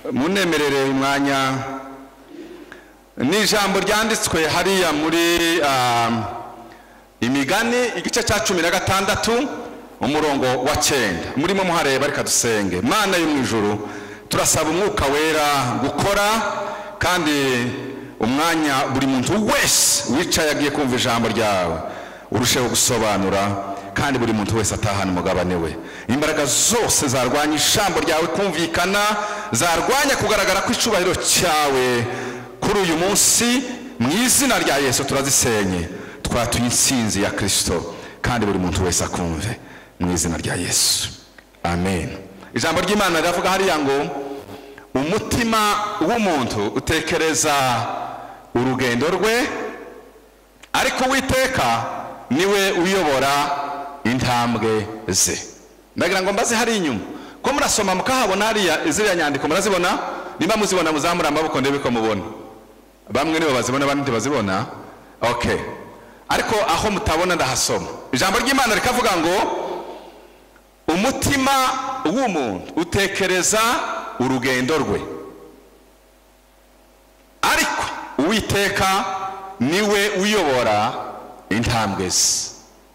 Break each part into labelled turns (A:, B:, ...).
A: munemerere umwanya ni ijambo ryanditswe hariya muri Imigani igice cya 16 umurongo wa 9 murimo muhareba reka dusenge. Mana yo mwijuru turasaba umwuka wera gukora kandi umwanya buri muntu wese wicaye agiye kumva ijambo ryawe urusheho gusobanura kandi buri muntu wese atahana umugabane we. Imbaraga zose zarwanya ijambo ryawe kumvikana zarwanya kugaragara kw'icubahiro cyawe kuri uyu munsi mu izina rya Yesu turazisenye twatuye insinzi ya Kristo kandi buri muntu wese akumve mu izina rya Yesu amen. Ijambo ry'Imana riravuga hariya ngo umutima w'umuntu utekereza urugendo rwe ariko Uwiteka niwe uyobora intambwe ze. Ndagira ngo mbaze hari inyuma ko murasoma mukahabona hariya iziriya nyandiko murazibona, nimba muzibona muzamura amaboko ndebe ko mubona. Bamwe nibo bazibona abandi bazibona. Okay, ariko aho mutabona ndahasoma. Ijambo ry'Imana rikavuga ngo umutima w'umuntu utekereza urugendo rwe ariko Uwiteka niwe uyobora intambwe ze.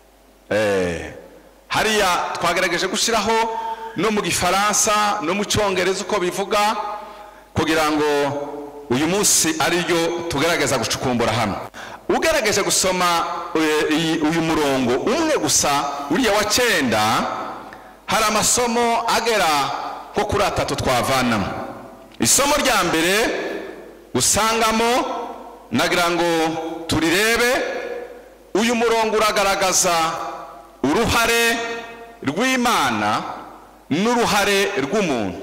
A: Hariya twagerageje gushiraho no mu Gifaransa no mu Cyongereza uko bivuga kugira ngo uyu munsi ari ryo tugerageza gucukumbura hano. Ugerageje gusoma uyu murongo umwe gusa uriya wa 9 hari amasomo agera ko kuri 3 twavanamo. Isomo rya mbere usangamo nagira ngo turirebe. Uyu murongo uragaragaza uruhare rw'Imana n'uruhare rw'umuntu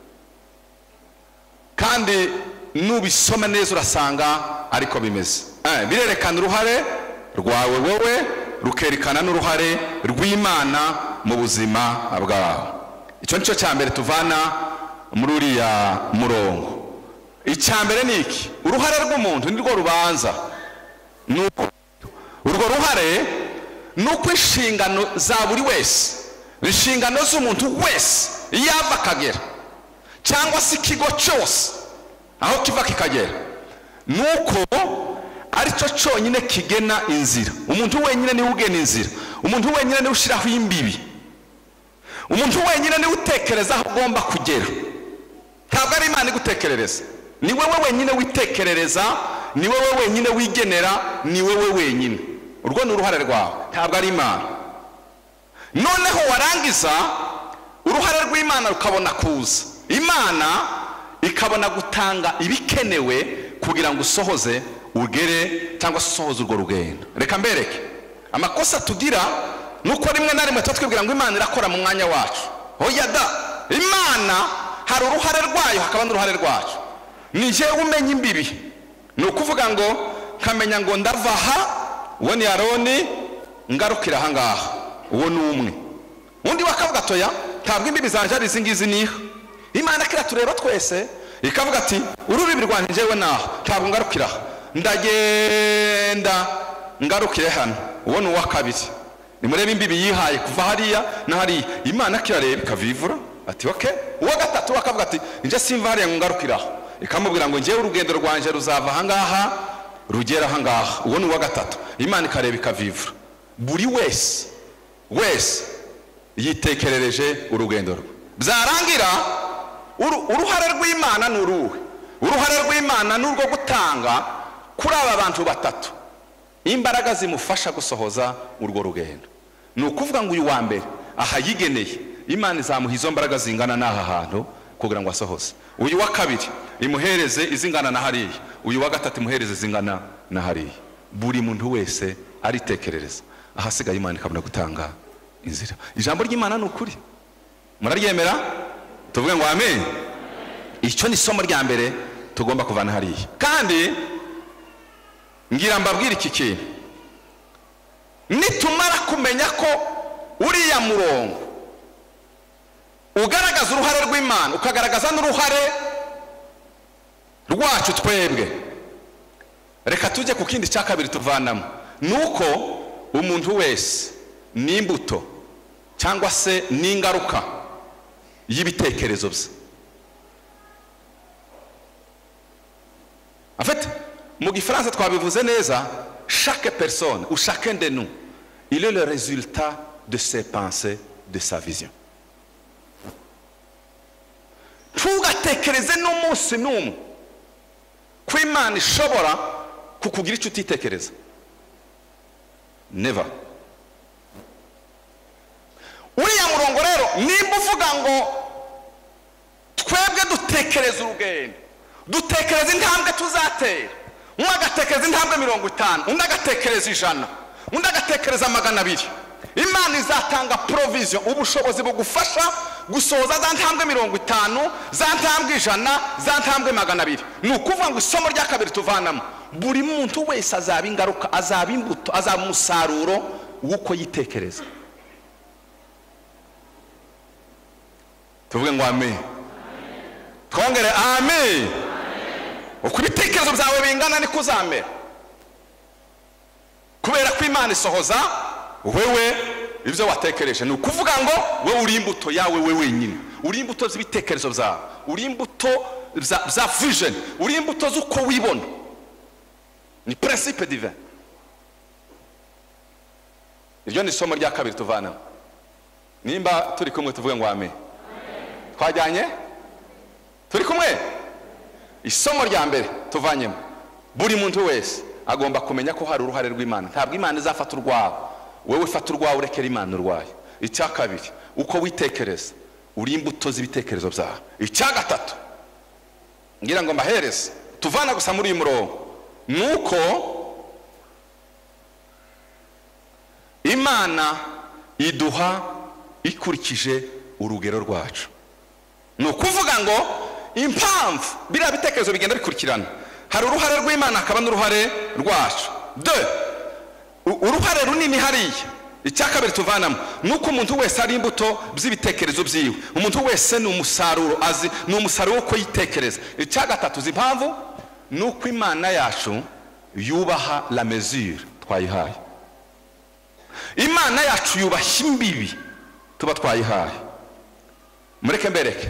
A: kandi nubisoma neza urasanga ariko bimeze. Birerekana uruhare rwawe wowe rukerekana n'uruhare rw'Imana mu buzima bwawe. Icyo nicyo cya mbere tuvana muri uriya murongo. Icya mbere ni iki? Uruhare rw'umuntu nirwo rubanza. Nuko urwo ruhare nuko inshingano za buri wese, inshingano z'umuntu wese yava akagera cyangwa se ikigo cyose aho kiva kikagera, nuko aricyo cyonyine kigena inzira. Umuntu wenyine niwe ugena inzira, umuntu wenyine niwe ushiraho imbibi, umuntu wenyine niwe utekereza aho ugomba kugera. Ntabwo ari Imana igutekerereza, ni wowe wenyine witekerereza, ni wowe wenyine wigenera, ni wowe wenyine. Urwo ni uruhare rwawe, ntabwo ari Imana. Noneho warangiza uruhare rw'Imana rukabona kuza, Imana ikabona gutanga ibikenewe kugira ngo usohoze ugere cyangwa usohoze urwo rugendo. Reka mbereke amakosa tugira nuko rimwe na rimwe twibwira ngo Imana irakora mu mwanya wacu. Oya da, Imana hari uruhare rwayo hakaba n'uruhare rwacu. Ni je umenya imbibi, ni ukuvuga ngo kamenya ngo ndava aha, uwo ni Aroni, ngarukira aha ngaha, uwo ni umwe. Undi wakavuga toya ntabwo imbibi zanje ari izingizi niha. Imana kira tureba twese ikavuga ati urubibi rwanje jewe naho ntabwo ngarukira, ndagenda ngarukire hano, uwo ni uwa kabiri. Nimurebe imbibi yihaye kuva hariya na hariya. Imana kirareba ikavivura ati okay. Uwa gatatu wakavuga ati nje simva hariya ngarukira, ikamubwira ngo njewe urugendo rwanje ruzava aha ngaha rugera aha ngaha, uwo ni uwa gatatu. Imana ikareba ikavivura. Buri wese yitekerereje urugendo rwe. Byarangira uruhare rw'Imana n'uruhe? Uruhare rw'Imana n'urwo gutanga kuri aba bantu batatu imbaraga zimufasha gusohoza urwo rugendo. Ni ukuvuga ngo uyu wa mbere aha yigeneye, Imana izamuha izo mbaraga zingana n'aha hantu kugira ngo asohoze. Uyu wa kabiri imuhereze izingana na hariya, uyu wa gatatu imuhereze zingana na hariya. Buri muntu wese aritekerereza, ahasigaye Imana ikabona gutanga inzira. Ijambo ry'Imana ni ukuri, muraryemera? Tuvuge ngo amen. Icyo ni somo rya mbere tugomba kuvana hariya. Kandi ngira mbabwira iki kintu, nitumara kumenya ko uriya murongo ugaragaza uruhare rw'Imana ukagaragaza n'uruhare rwacu twebwe, reka tujye ku kindi cya kabiri tuvanamo. Nuko umuntu wese n'imbuto cyangwa se n'ingaruka y'ibitekerezo bye. En fait, mu gifaransa twabivuze neza, chaque personne ou chacun de nous, il est le résultat de ses pensées, de sa vision. Ntugatekereze n'umunsi n'umwe ko Imana ishobora kukugira icyo utitekereza. Never. Uriya murongo rero nimba uvuga ngo twebwe dutekereza urugendo, dutekereza intambwe tuzatera, umwe agatekereza intambwe 50, undi agatekereza 100, undi agatekereza 200, Imana izatanga provision, ubushobozi bugufasha gusohoza za ntambwe 50, za ntambwe 100, za ntambwe 200. Ni ukuvuga ngo isomo rya kabiri tuvanamo, buri muntu wese azaba ingaruka, azaba imbuto, azaba umusaruro w'uko yitekereza. Tuvuge ngo amen. Twongere amen. Uko ibitekerezo byawe bingana niko uzamera, kubera ko Imana isohoza wewe ibyo watekereje. Ni ukuvuga ngo wewe uri imbuto yawe wewe wenyine, uri imbuto z'ibitekerezo byawe, uri imbuto za vision, uri imbuto z'uko wibona. Ni principe divin. Iryo ni isomo rya kabiri tuvana. Nimba turi kumwe tuvuge ngo amen. Twajyanye? Turi kumwe? Isomo rya mbere tuvanyemo, buri muntu wese agomba kumenya ko hari uruhare rw'Imana. Ntabwo Imana izafata urwawe, wewe fata urwawe urekera Imana urwaye. Icya kabiri, uko witekereza, uri imbuto z'ibitekerezo byawe. Icya gatatu, ngira ngo mbahereze tuvana gusa muri uyu murongo, nuko Imana iduha ikurikije urugero rwacu. Ni ukuvuga ngo impamvu biriya bitekerezo bigenda bikurikirana, hari uruhare rw'Imana hakaba n'uruhare rwacu. Uruhare runini hariya. Icya kabiri tuvanamo, nuko umuntu wese ari imbuto by'ibitekerezo byiwe. Umuntu wese ni umusaruro, azi ni umusaruro uko yitekereza. Icya gatatu impamvu, nuko Imana yacu yubaha la mesure twayihaye. Imana yacu yubaha imbibi tuba twayihaye. Mureke mbereke,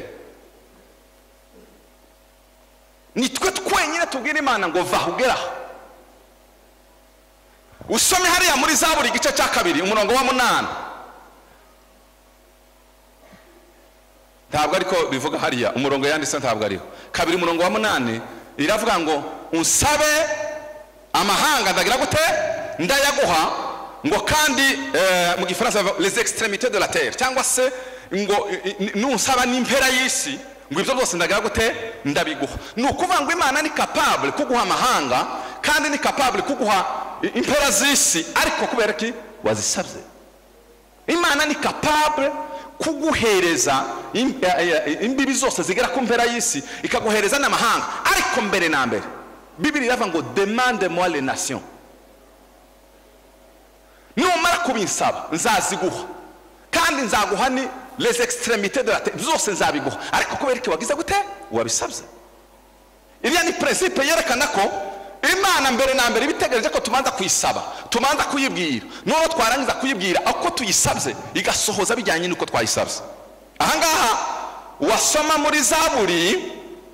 A: nitwe twenyine tubwira Imana ngo va ugeraho. Usome hariya muri Zaburi igice cya kabiri umurongo wa 8. Ntabwo ariko bivuga hariya, umurongo yanditse ntabwo ariho. Kabiri umurongo wa 8 iravuga ngo unsabe amahanga ndagira gute ndayaguha, ngo kandi mu gifaransa les extrémités de la terre, cyangwa se ngo nunsaba n'impera y'isi, ngo ibyo byose ndagira gute ndabiguha. Ni ukuvuga ngo Imana ni capable kuguha amahanga, kandi ni capable kuguha impera z'isi, ariko kubera ki wazisabye. Imana ni capable kuguhereza imbibi zose zigera ku mpera y'isi, ikaguhereza n'amahanga. Ariko mbere na mbere Bibiri iravuga ngo demande-moi les nations, numara kubinsaba nzaziguha, kandi nzaguha ni les extrémités de la terre, zose nzabiguha. Ariko kubera ki wagize gute wabisabye. Iriya ni principe yerekana ko Imana mbere na mbere ibitegereje ko tumanza kuyisaba, tumanza kuyibwira, none twarangiza kuyibwira uko tuyisabye igasohoza bijyanye nuko twayisabye. Aha ngaha wasoma muri Zaburi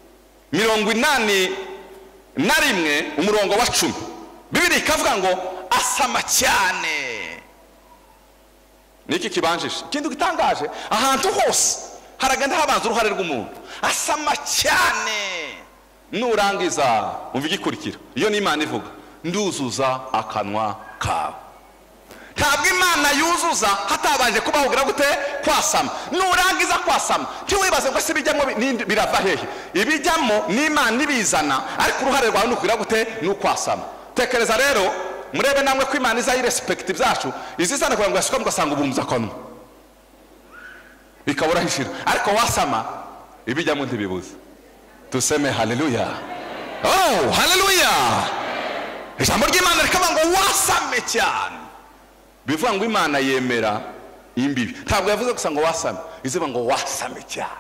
A: 81 umurongo wa 10, Bibiri ikavuga ngo asama cyane. Niki kibanjije? Ikindi gitangaje, ahantu hose haragenda habanza uruhare rw'umuntu. Asama cyane. Nurangiza umva igikurikira, iyo ni Imana ivuga, nduzuza akanwa kawe. Ntabwo Imana yuzuza hatabanje kubahugira gute kwasama. Nurangiza kwasama ntiwibaze ngo se bijyamo birava hehe. Ibijyamo ni Imana ibizana, ariko uruhare rwawe nukwira gute nukwasama. Tekereza rero, murebe namwe ko Imana iza irespect byacu, izizana kugira ngo yasuka mugasanga ubumza kanwa bikabura hishira, ariko wasama ibijyamo ntibibuze. Tuseme haleluya. Oh haleluya. Ijambo ry'Imana rikavuga ngo wasame cyane, bivuga ngo Imana yemera imbibi. Ntabwo yavuze gusa ngo wasame, izivuga ngo wasame cyane.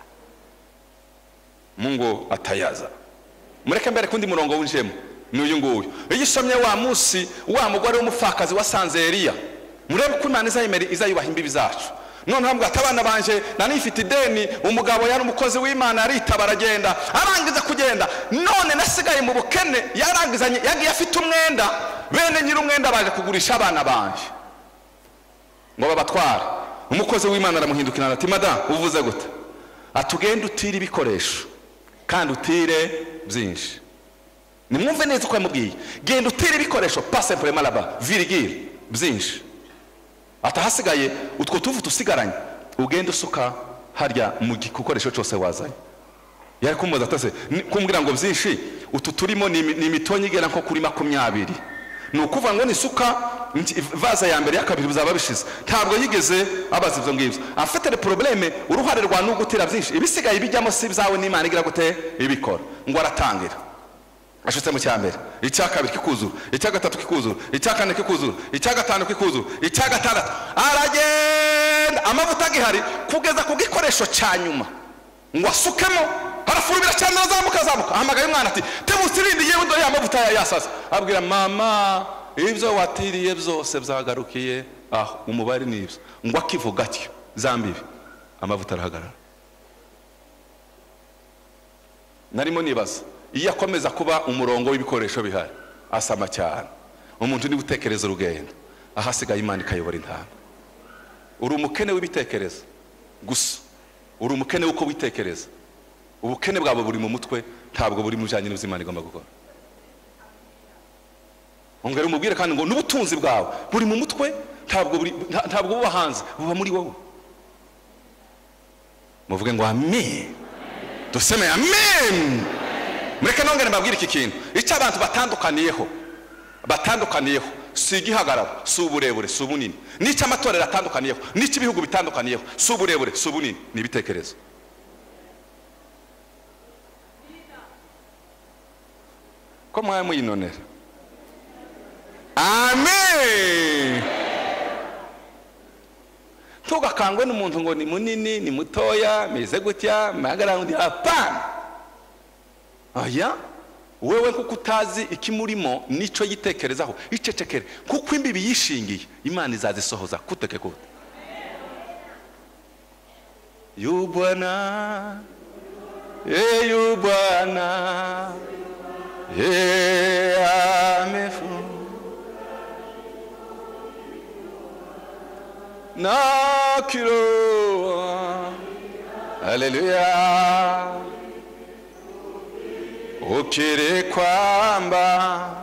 A: Mungu atayaza. Mureke mbere kundi murongo winjemo n'uyu nguyu. Iyo usomye wa munsi wa mugore w'umufakazi wasanze Eliya, murebe ko Imana izayemera izayubaha imbibi zacu. none hambwa atabana banje nanifite ideni, umugabo yari umukozi w'Imana aritaba aragenda, arangiza kugenda none nasigaye mu bukene, yarangizanye yagiye afite umwenda, bene nyiri umwenda baje kugurisha abana banje ngo babatware. Umukozi w'Imana aramuhindukira ati madam uvuze gute? Atugenda utire ibikoresho kandi utire byinshi. Nimwumve neza uko yamubwiye, genda utire ibikoresho pas simplement là-bas virgule byinshi, atahasigaye utwo tuvu tusigaranye ugenda usuka harya mu gikoresho cyose wazanye. Yari kumubaza atase kumbwira ngo byinshi utu turimo ni imitonyi igera nko kuri 20, nukuvuga ngo nisuka vaza ya mbere ya kabiri bizaba bishize. Ntabwo yigeze abaza ivyo ngivyo. Afite le problème uruhare rwa nugutira byinshi, ibisigaye bijyamo si byawe n'Imana igira gute ibikora. Ngo aratangira ashutse mu cyambere, icya kabiri kikuzura, icya gatatu kikuzura, icya kane kikuzura, icya gatanu kikuzura, icya gatandatu aragenda amavuta gihari kugeza ku gikoresho cya nyuma ngo asukemo, harafurubira cyane azamuka. Ahamagaye umwana ati tebusirindi yewe ndo ya mavuta yasaza. Abwira mama ibyo watiriye byose byagarukiye aho umubare nibyo. Ngo akivuga atyo zambibi amavuta arahagarara. Narimo nibaza iyo akomeza kuba umurongo w'ibikoresho bihari asama cyane, umuntu ni gutekereza urugendo, ahasigaye Imana ikayobora intambwe. Uri umukene w'ibitekerezo gusa, uri umukene uko witekereza. Ubukene bwabo buri mu mutwe, ntabwo buri mu bijyanye n'Imana igomba gukora. Ongera umubwire kandi ngo n'ubutunzi bwawe buri mu mutwe, ntabwo buba hanze, buba muri wowe. Muvuge ngo amen, duseme amen. Mureke nongere mbabwire iki kintu, icyo abantu batandukaniyeho si igihagararo, si uburebure, si ubunini. N'icyo amatorero atandukaniyeho, n'icyo ibihugu bitandukaniyeho, si uburebure, si ubunini, ni ibitekerezo. Ko mwaye muyinonera? Amen. Tugakangwe n'umuntu ngo ni munini, ni mutoya, meze gutya, magara undi hapana. Aya wewe kuko utazi ikimurimo nico yitekerezaho, icecekere kuko imbibi yishingiye Imana izazisohoza kuteke kute. Yu Bwana yu Bwana amefu na kilo. Haleluya. Ukiri kwamba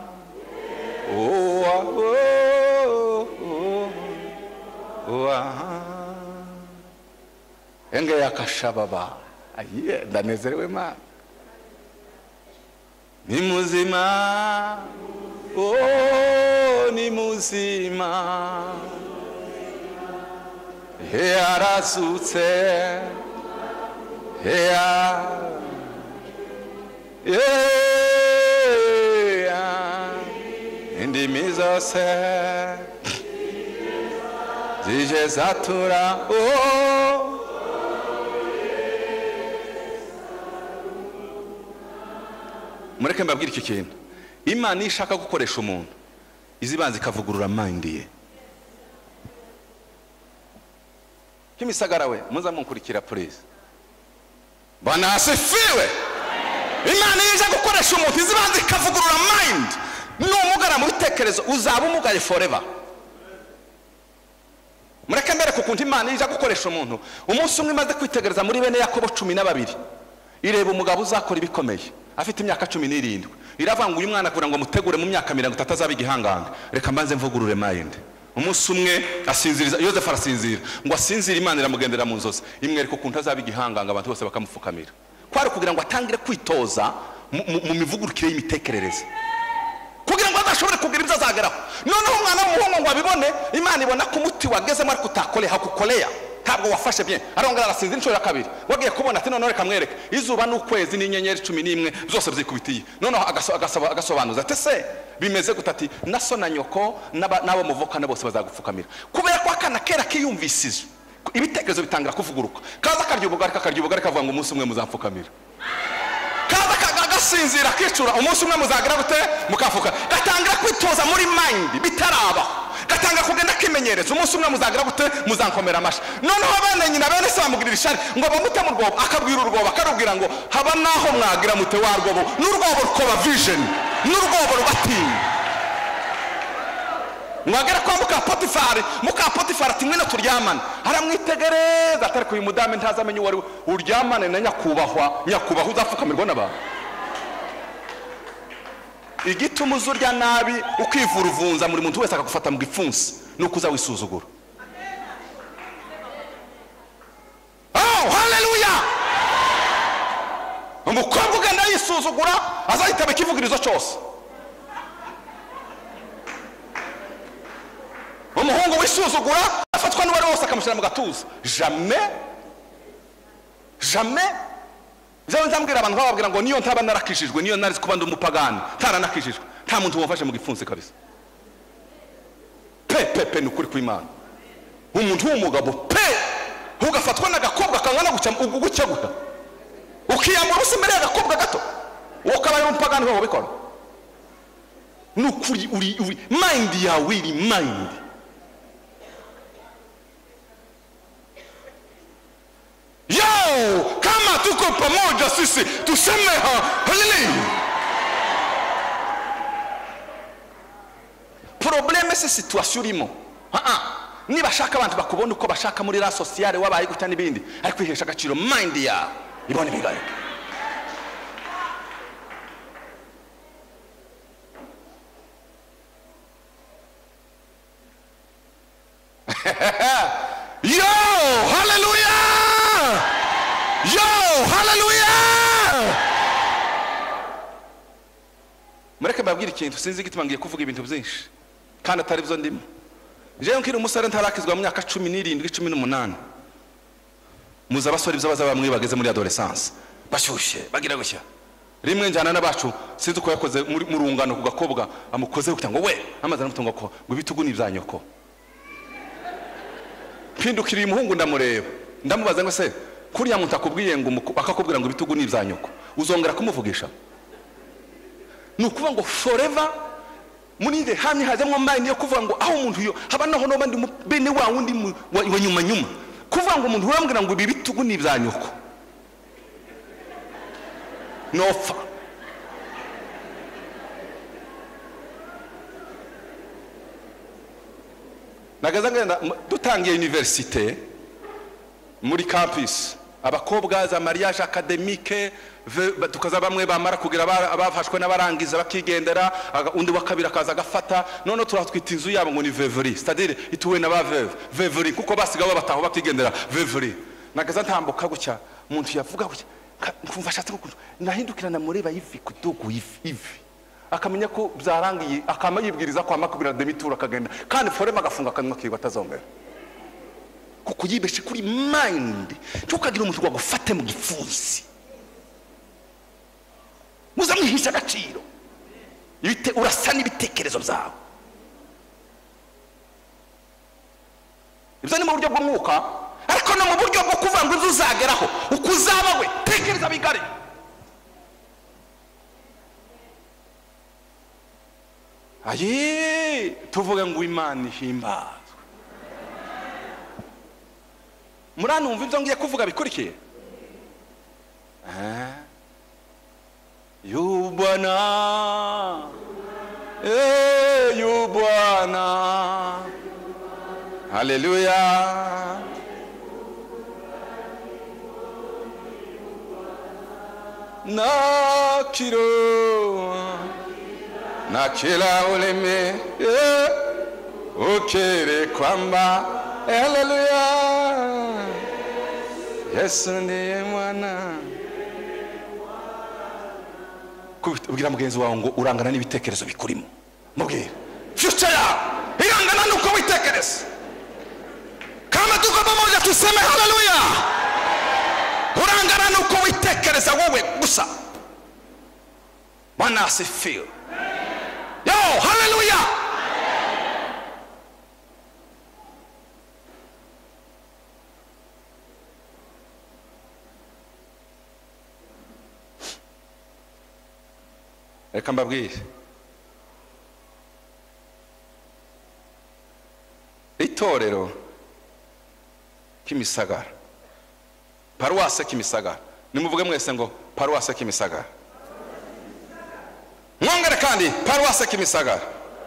A: enge yakashababa aye ndanezerewe Mana. Ni muzima, ni muzima, arasutse indimi zose zije zatura. Mureke mbabwire iki kintu, Imana ishaka gukoresha umuntu izibanza ikavugurura mind ye. Kimisagara we muza munkurikira please. Bwana asifiwe. Imana ije gukoresha umuntu izibanza ikavugurura mind. N'umugara mu bitekerezo uzaba umugaye forever. Mureke mbere kukuntu Imana ije gukoresha umuntu. Umunsi umwe imaze kwitegereza muri bene Yakobo 12, ireba umugabo uzakora ibikomeye afite imyaka 17. Iravanga uyu mwana kugira ngo mutegure mu myaka 30 azaba igihanganga. Reka mbanze mvugurure mind. Umunsi umwe asinziriza Yosefu, arasinzira ngo asinzira, Imana iramugendera mu nzozi imwereka ukuntu azaba igihanganga, abantu bose bakamufukamira. Kwari kugira ngo atangire kwitoza mu mivugurukire y'imitekerereze, kugira ngo adashobore kugira ibyo azageraho. Noneho umwana w'umuhungu ngo abibone, Imana ibona ko umuti wagezemo ariko utakoleha kukoleya, ntabwo wafashe bien. Arongera arasinzira inshuro ya kabiri, wagiye kubona ati none reka mwereke izuba n'ukwezi n'inyenyeri 11 byose byikubitiye. Noneho agasobanuza ati se bimeze gutati naso na nyoko nabo muvukana bose bazagupfukamira. Kubera ko akana kera kiyumvisije ibitekerezo bitangira kuvuguruka, kaza karyubugari kavuga ngo umunsi umwe muzapfukamira. Kaza kagasinzira kicura umunsi umwe muzagira gute mukafuka. Gatangira kwitoza muri mind bitaraba, kagatanga kugenda kimenyereza. Umunsi umwe muzagira gute? Muzankomera amashi. Noneho abana nyina bene se bamugirira ishari ngo bamute mu rwobo, akabwira urwobo akarubwira ngo haba naho mwagira mute wa rwobo, n'urwobo rukoba vision, n'urwobo rubatinya. Mwagera kwa muka Potifari ati mwene turyamana, aramwitegereza atari kuyu mudame ntazamenye wari uryamane na nyakubahwa uzapfukamirwa n'abantu. Igituma uzurya nabi ukivura uvunza muri muntu wese akagufata mu gipfunsi nuko uzawisuzugura. Oh haleluya! Umukobwa ugenda yisuzugura azahitaba ikivugirizo cyose. Umuhungu wisuzugura afatwa n'uwari wose akamushyira mu gatuza. Jamais Jewe nzambwira abantu bababwira ngo niyo ntaba narakishijwe, niyo nari kuba ndi umupagani taranakishijwe, nta muntu wamfashe mu gipfunsi kabisa. Pe nukuri kw'Imana. Umuntu w'umugabo pe ugafatwa n'agakobwa kangana gucya guta ukiyambura usimbere y'agakobwa gato ukabaye umupagani ho bikora. Nukuri uri mind yawe iri mind. Yo, kama tuko pamoja sisi tuseme haleluya. Probleme se situation irimo. Niba shaka abantu bakubona uko bashaka muri la sociale wabaye gutya n'ibindi, ariko kwihesha agaciro mind ya ibone bigaye. Yo, hallelujah! Yo, hallelujah! Mureke mbabwira ikintu sinzi gituma ngiye kuvuga ibintu byinshi kandi atari byo ndimo. Je nkiri umusore ntarakizwa mu myaka 17 18. Muza abasore byo baza bamwe bageze muri adolescence bashyushye bagira gushya. Rimwe njana n'abacu sinzi uko yakoze muri murungano ku gakobwa amukoze kugira ngo we amaze namutunga ko ngo bitugu ni byanyoko. Pindukiriye umuhungu ndamureba ndamubaza ngo se kuriya muntu akubwiye ngo akakubwira ngo bitugu ni byanyoko uzongera kumuvugisha? Nukuvuga ngo forever muninde hamwe hazamwe mind yo kuvuga ngo aho umuntu yo haba naho no bandi bene wa wundi wa nyuma kuvuga ngo umuntu urambwira ngo ibi bitugu ni byanyoko nofa. Nagaza ngenda dutangiye université muri campus abakobwa za mariage académique tukaza bamwe bamara kugira abafashwe n'abarangiza bakigendera undi wakabira akaza gafata none turatwita inzu yabo ngo ni veuverie, c'est-à-dire ituwe na ba veuverie kuko basigaho bataho bakigendera veuverie. Nagaza ntambuka gucya umuntu yavuga gucya kumva shatse kuko nahindukirana mureba yivi kudugu yivi akamenya ko byarangiye akama yibwiriza kwa makubira demitura akagenda kandi forema agafunga kanwa kiba atazongera kuko yibeshe kuri mind tukagira umuntu gwagufate mu gipfunsi muzamwihisha agaciro yite urasa n'ibitekerezo byawe. Ibyo ni mu buryo bw'umwuka ariko no mu buryo bwo kuvuga ngo uzageraho ukuzaba we tekereza bigari. Aye tuvuga ngo Imana ihimbazwe. Muranumva ibyo ngiye kuvuga bikurikiye? Yu Bwana yu Bwana haleluya. Na kila ulimi ukiri kwamba haleluya Yesu ndiye mwana. Ubwira mugenzi wawe ngo urangana n'ibitekerezo bikurimo. Mubwira future yawe irangana nuko witekereza. Kama tuko pamoja tuseme haleluya. Urangana nuko witekereza wowe gusa. Bwana asifiwe. Yo, hallelujah. Reka mbabwire itorero Kimisagara, paruwase Kimisagara. Nimuvuge mwese ngo paruwase Kimisagara. Mwongere kandi paruwase Kimisagara.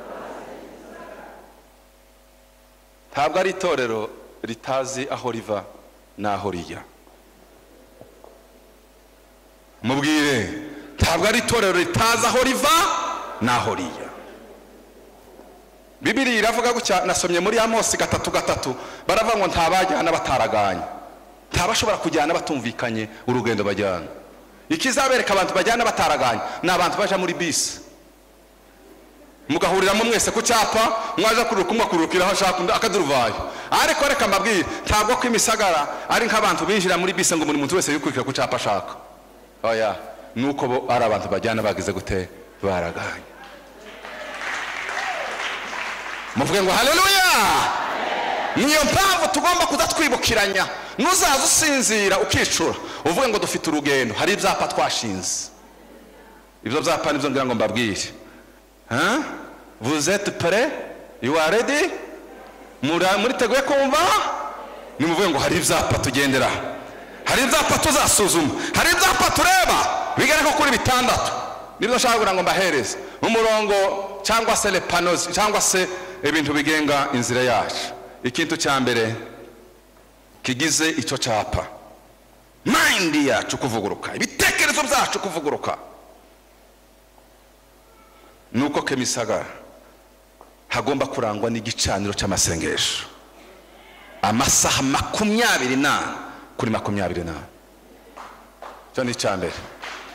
A: Ntabwo ari itorero ritazi aho riva n'aho rijya. Mubwire, ntabwo ari itorero ritazi aho riva n'aho rijya. Bibiliya iravuga gutya, nasomye muri Amosi 3:3, baravuga ngo ntabajyana bataraganye, ntabashobora kujyana batumvikanye urugendo bajyana. Ikizabereka abantu bajyana bataraganye n'abantu baje muri bisi, mugahuriramo mwese ku cyapa, mwaje kurukumwa kurukira aho ashaka akaduruvayo. Ariko reka mbabwire, ntabwo ko Imisagara ari nk'abantu binjira muri bisi ngo buri muntu wese yikurikira ku cyapa ashaka. Oya, nuko bo ari abantu bajyana bagize gute, baraganye. Muvuge ngo haleluya. Niyo mpamvu tugomba kudatwibukiranya. Nuzaza usinzira ukicura uvuge ngo dufite urugendo, hari ibyapa twashinze. Ibyo byapa nibyo ngira ngo mbabwire. Vous êtes prêts? You are ready? Muri teguye kumva? Nimuvuge ngo hari ibyapa tugendera, hari ibyapa tuzasuzuma, hari ibyapa tureba bigera ko kuri 6. Nibyo nshaka kugira ngo mbahereze umurongo cyangwa se les panneaux cyangwa se ibintu bigenga inzira yacu. Ikintu cya mbere kigize icyo cyapa, mind yacu kuvuguruka, ibitekerezo byacu kuvuguruka, nuko Kimisagara hagomba kurangwa n'igicaniro cy'amasengesho amasaha 24 kuri 24. Cyo ni cya mbere.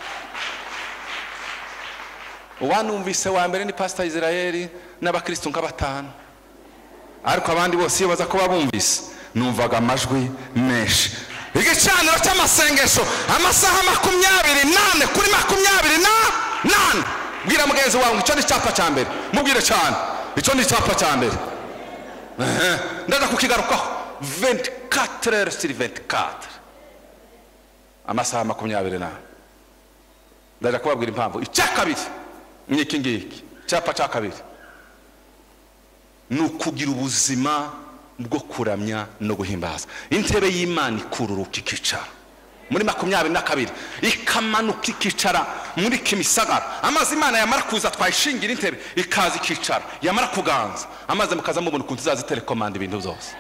A: Uwanumvise wa mbere ni Pastor Israel n'abakristo nka 5, ariko abandi bose iyo baza ko babumvise numvaga amajwi menshi. Igicaniro cy'amasengesho amasaha 28 kuri 28. Bwira mugenzi wawe icyo ni cyapa cya mbere, mubwire cyane icyo ni cyapa cya mbere. Ndaza kukigarukaho 24 heures sur 24, amasaha 28. Ndaza kubabwira impamvu. Icya kabiri n'iki ngiki cyapa cya kabiri, nukugira ubuzima bwo kuramya no guhimbaza. Intebe y'Imana ikururuka ikicara muri 22, ikamanuka ikicara muri Kimisagara. Amazi Imana yamara kuza twayishingira intebe ikaza ikicara, yamara kuganza amazi mukaza mubona ukuntu zazi telecommand ibintu byose.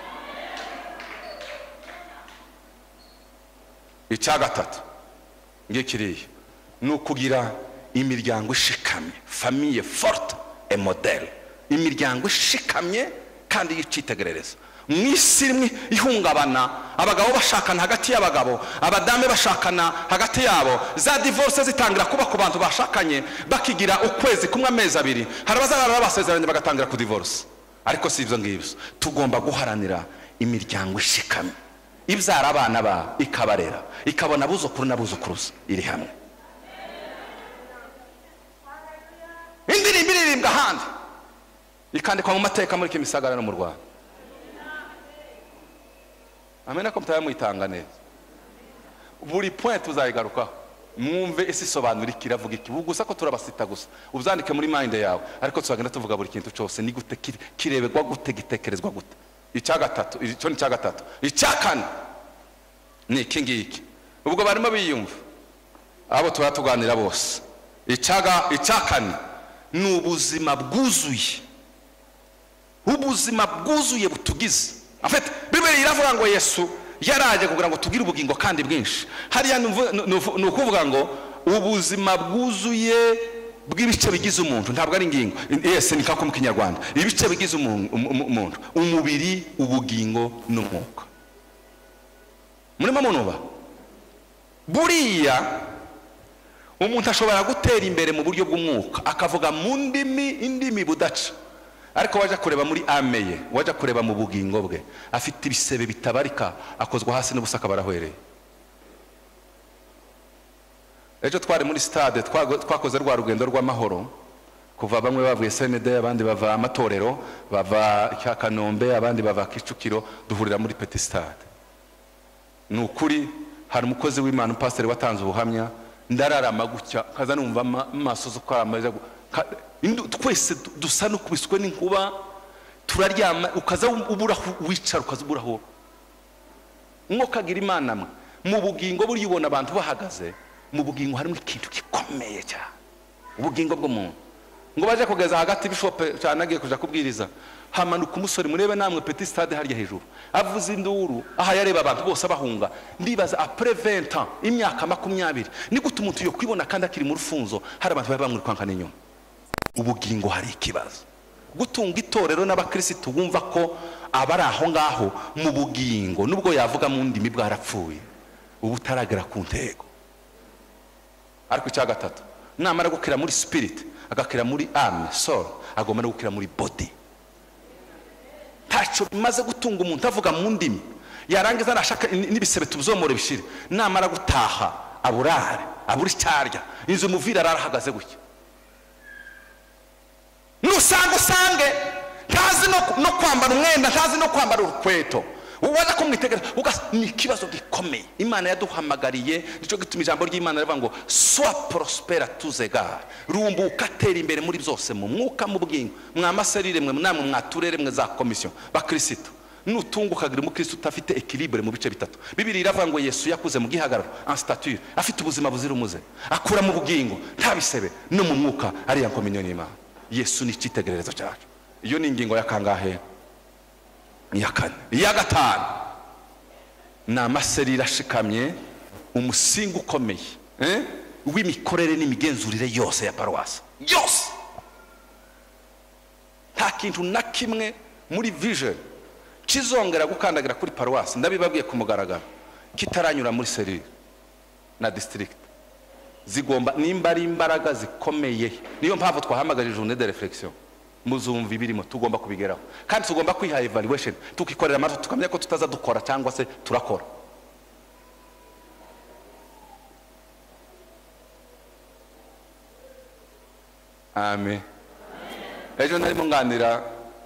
A: Icya gatatu ngikiriye nukugira imiryango ishikamye, famille forte et modèle. Imiryango ishikamye kandi yicitegerereza. Mwisi rimwe ihungabana, abagabo bashakana hagati y'abagabo, abadame bashakana hagati yabo, za divorce zitangira kuba ku bantu bashakanye bakigira ukwezi kumwe amezi 2, hari abazarara basezeranye bagatangira ku divorce. Ariko si ibyo ngibyo, tugomba guharanira imiryango ishikamye, ibyara abana ba ikabarera, ikabona abuzukuru n'abuzukuruza iri hamwe. Indirimbo iririmbwa ahandi ikandikwa mu mateka muri Kimisagara no mu Rwanda. Amena ko mutayamwitanga neza. Buri point tuzayigarukaho, mwumve isi sobanura ikiravuga iki. Gusa ko turabasita gusa ubyandike muri mind yawe, ariko tuzagenda tuvuga buri kintu cyose ni gute kirebegwa gute, gitekerezwa gute. Icya gatatu, icyo ni icya gatatu. Icya kane ni iki ngiki, ubwo barimo biyumva abo turatuganira bose. Icya kane ni ubuzima bwuzuye, ubuzima bwuzuye butugize. En fait Bibiliya iravuga ngo Yesu yaraje kugira ngo tugire ubugingo kandi bwinshi. Hariya nukuvuga ngo ubuzima bwuzuye bw'ibice bigize umuntu, ntabwo ari ingingo. Yes, ni kako mu Kinyarwanda. Ibice bigize umuntu, umubiri, ubugingo n'umwuka. Murimo munuba buriya umuntu ashobora gutera imbere mu buryo bw'umwuka akavuga mu indimi budaca, ariko waje kureba muri ameye, waje kureba mu bugingo bwe afite ibisebe bitabarika, akozwa hasi n'ubusaka barahwereye. Ejo twari muri stade twakoze rwa rugendo rw'amahoro, kuva bamwe bavuye SND, abandi bava amatorero, bava Kanombe, abandi bava Kicukiro, duhurira muri Petit Stade. Nukuri hari umukozi w'Imana, pastor watanze ubuhamya, ndararama gutya kaza numva amaso zo kwamaje twese dusa no kubiswe n'inkuba, turaryama ukaza ubura wicara ukaza uburaho nko kagira Imana mwe mu bugingo buri yibona abantu bahagaze mu bugingo harimo ikintu gikomeye cyane ubugingo bw'umuntu ngo baje kugeza hagati bishop cyane agiye kuja kubwiriza hamanuka umusore murebe namwe petit stade harya hejuru avuze induru aha yareba abantu bose bahunga ndibaza après 20 ans imyaka 20 ni gute umuntu yo kwibona kandi akiri mu rufunzo hari abantu baba bamwirukana inyuma ubugingo hari ikibazo gutunga itorero n'abakristo wumva ko abari aho ngaho mu bugingo nubwo yavuga mu ndimi bwarapfuye ubu taragera ku ntego ariko cya gatatu namara gukira muri spirit agakira muri âme soul agomba no gukira muri body tacho bimaze gutunga umuntu avuga mu ndimi yarangiza nashaka n'ibisebe tubuzomore bishire namara gutaha aburare aburi cyarya inzu muvira arahagaze gutya nusange ntazi no kwambara umwenda ntazi no kwambara urukweto ubona ko mwitegera ni ikibazo gikomeye Imana yaduhamagariye nico gituma ijambo ry'Imana rivuga ngo sois prospère à tous égards rumbuka tera imbere muri byose mu mwuka mu bwingo mwamaserire mwe namwe mwaturere mwe za commission bakristo nutungukagira umukristo utafite équilibre mu bice bitatu Bibiliya iravuga ngo Yesu yakuze mu gihagararo en stature afite ubuzima buzira umuze akura mu bwingo ntabisebe no mu mwuka ari ya communion y'Imana Yesu ni cyitegererezo cyacu iyo ni ingingo ya kangahe ya kane ya gatanu na maserira shikamye umusingo ukomeye w'imikorere n'imigenzurire yose ya paruwasi yose nta kintu na kimwe muri vision kizongera gukandagira kuri paruwasi ndabibabwiye ku mugaragaro kitaranyura muri serire na district zigomba nimba ari imbaraga zikomeye niyo mpamvu twahamagaje journée de réflexion muzumva ibirimo tugomba kubigeraho kandi tugomba kwiha evaluation tukikorera amato tukamenya ko tutaza dukora cyangwa se turakora amen ejo nari munganira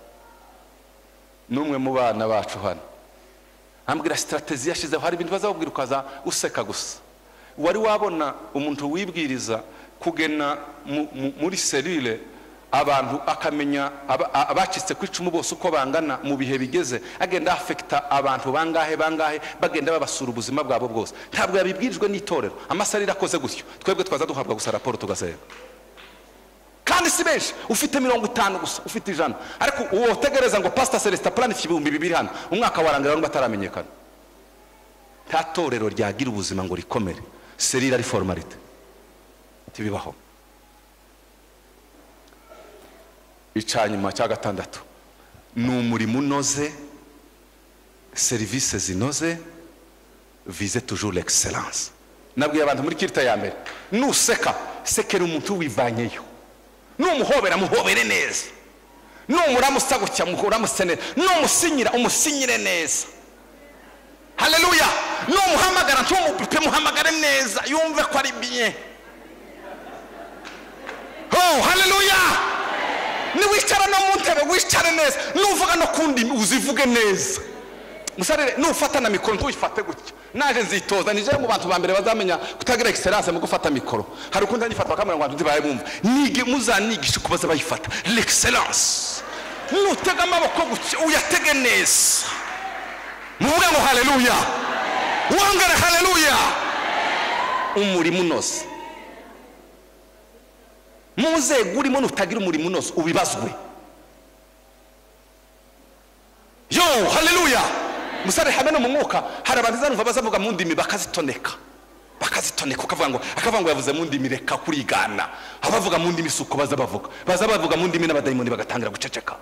A: numwe mu bana bacu hano ambwira strategy yashizeho hari ibintu bazabwira ukaza useka gusa wari wabona umuntu wibwiriza kugena muri selile abantu akamenya abacitse ku icumu bose uko bangana mu bihe bigeze agenda affecta abantu bangahe bagenda babasura ubuzima bwabo bwose ntabwo yabibwirijwe n'itorero amasalira akoze gutyo twebwe twaza duhabwa gusa raporo tugaseba kandi si benshi ufite 50 gusa ufite 100 ariko uwo tegereza ngo Pastor Celestin plan 200 hano umwaka warangira ngo bataramenyekana nta torero ryagira ubuzima ngo rikomere serira ari formalite tibibaho icanyuma cya gatandatu n'umurimo unoze service zinoze vise toujours l'excellence nabwiye abantu muri kirita ya mbere nuseka sekera umuntu wivanyeyo numuhobera muhobere neza numuramusa gutya muhuramusene numusinyira umusinyire neza haleluya numuhamagara ntumupe muhamagare neza yumve ko ari bien oh haleluya ni wicara no muntebe wicare neza nuvuga no kundi uzivuge neza musarire nufata na mikoro ntuyifate gutya naje nzitoza nije mu bantu bambere bazamenya kutagira excellence mu gufata mikoro hari ukunda nyifata bakamera ngo ntibaye bumva nige muzanigisha kubaza bayifata l'excellence nutega amaboko gutya uyatege neza muvuga ngo haleluya wangara haleluya umurimo unoze muze gurimo nutagira umurimo unoze ubibazwe yo haleluya musare hamwe no mu mwuka hari abantu zanumva bazavuga mu ndimi bakazitoneka akavuga ngo yavuze mu ndimi reka kurigana abavuga mu ndimi suko bazabavuga mu ndimi n'abadayimoni bagatangira guceceka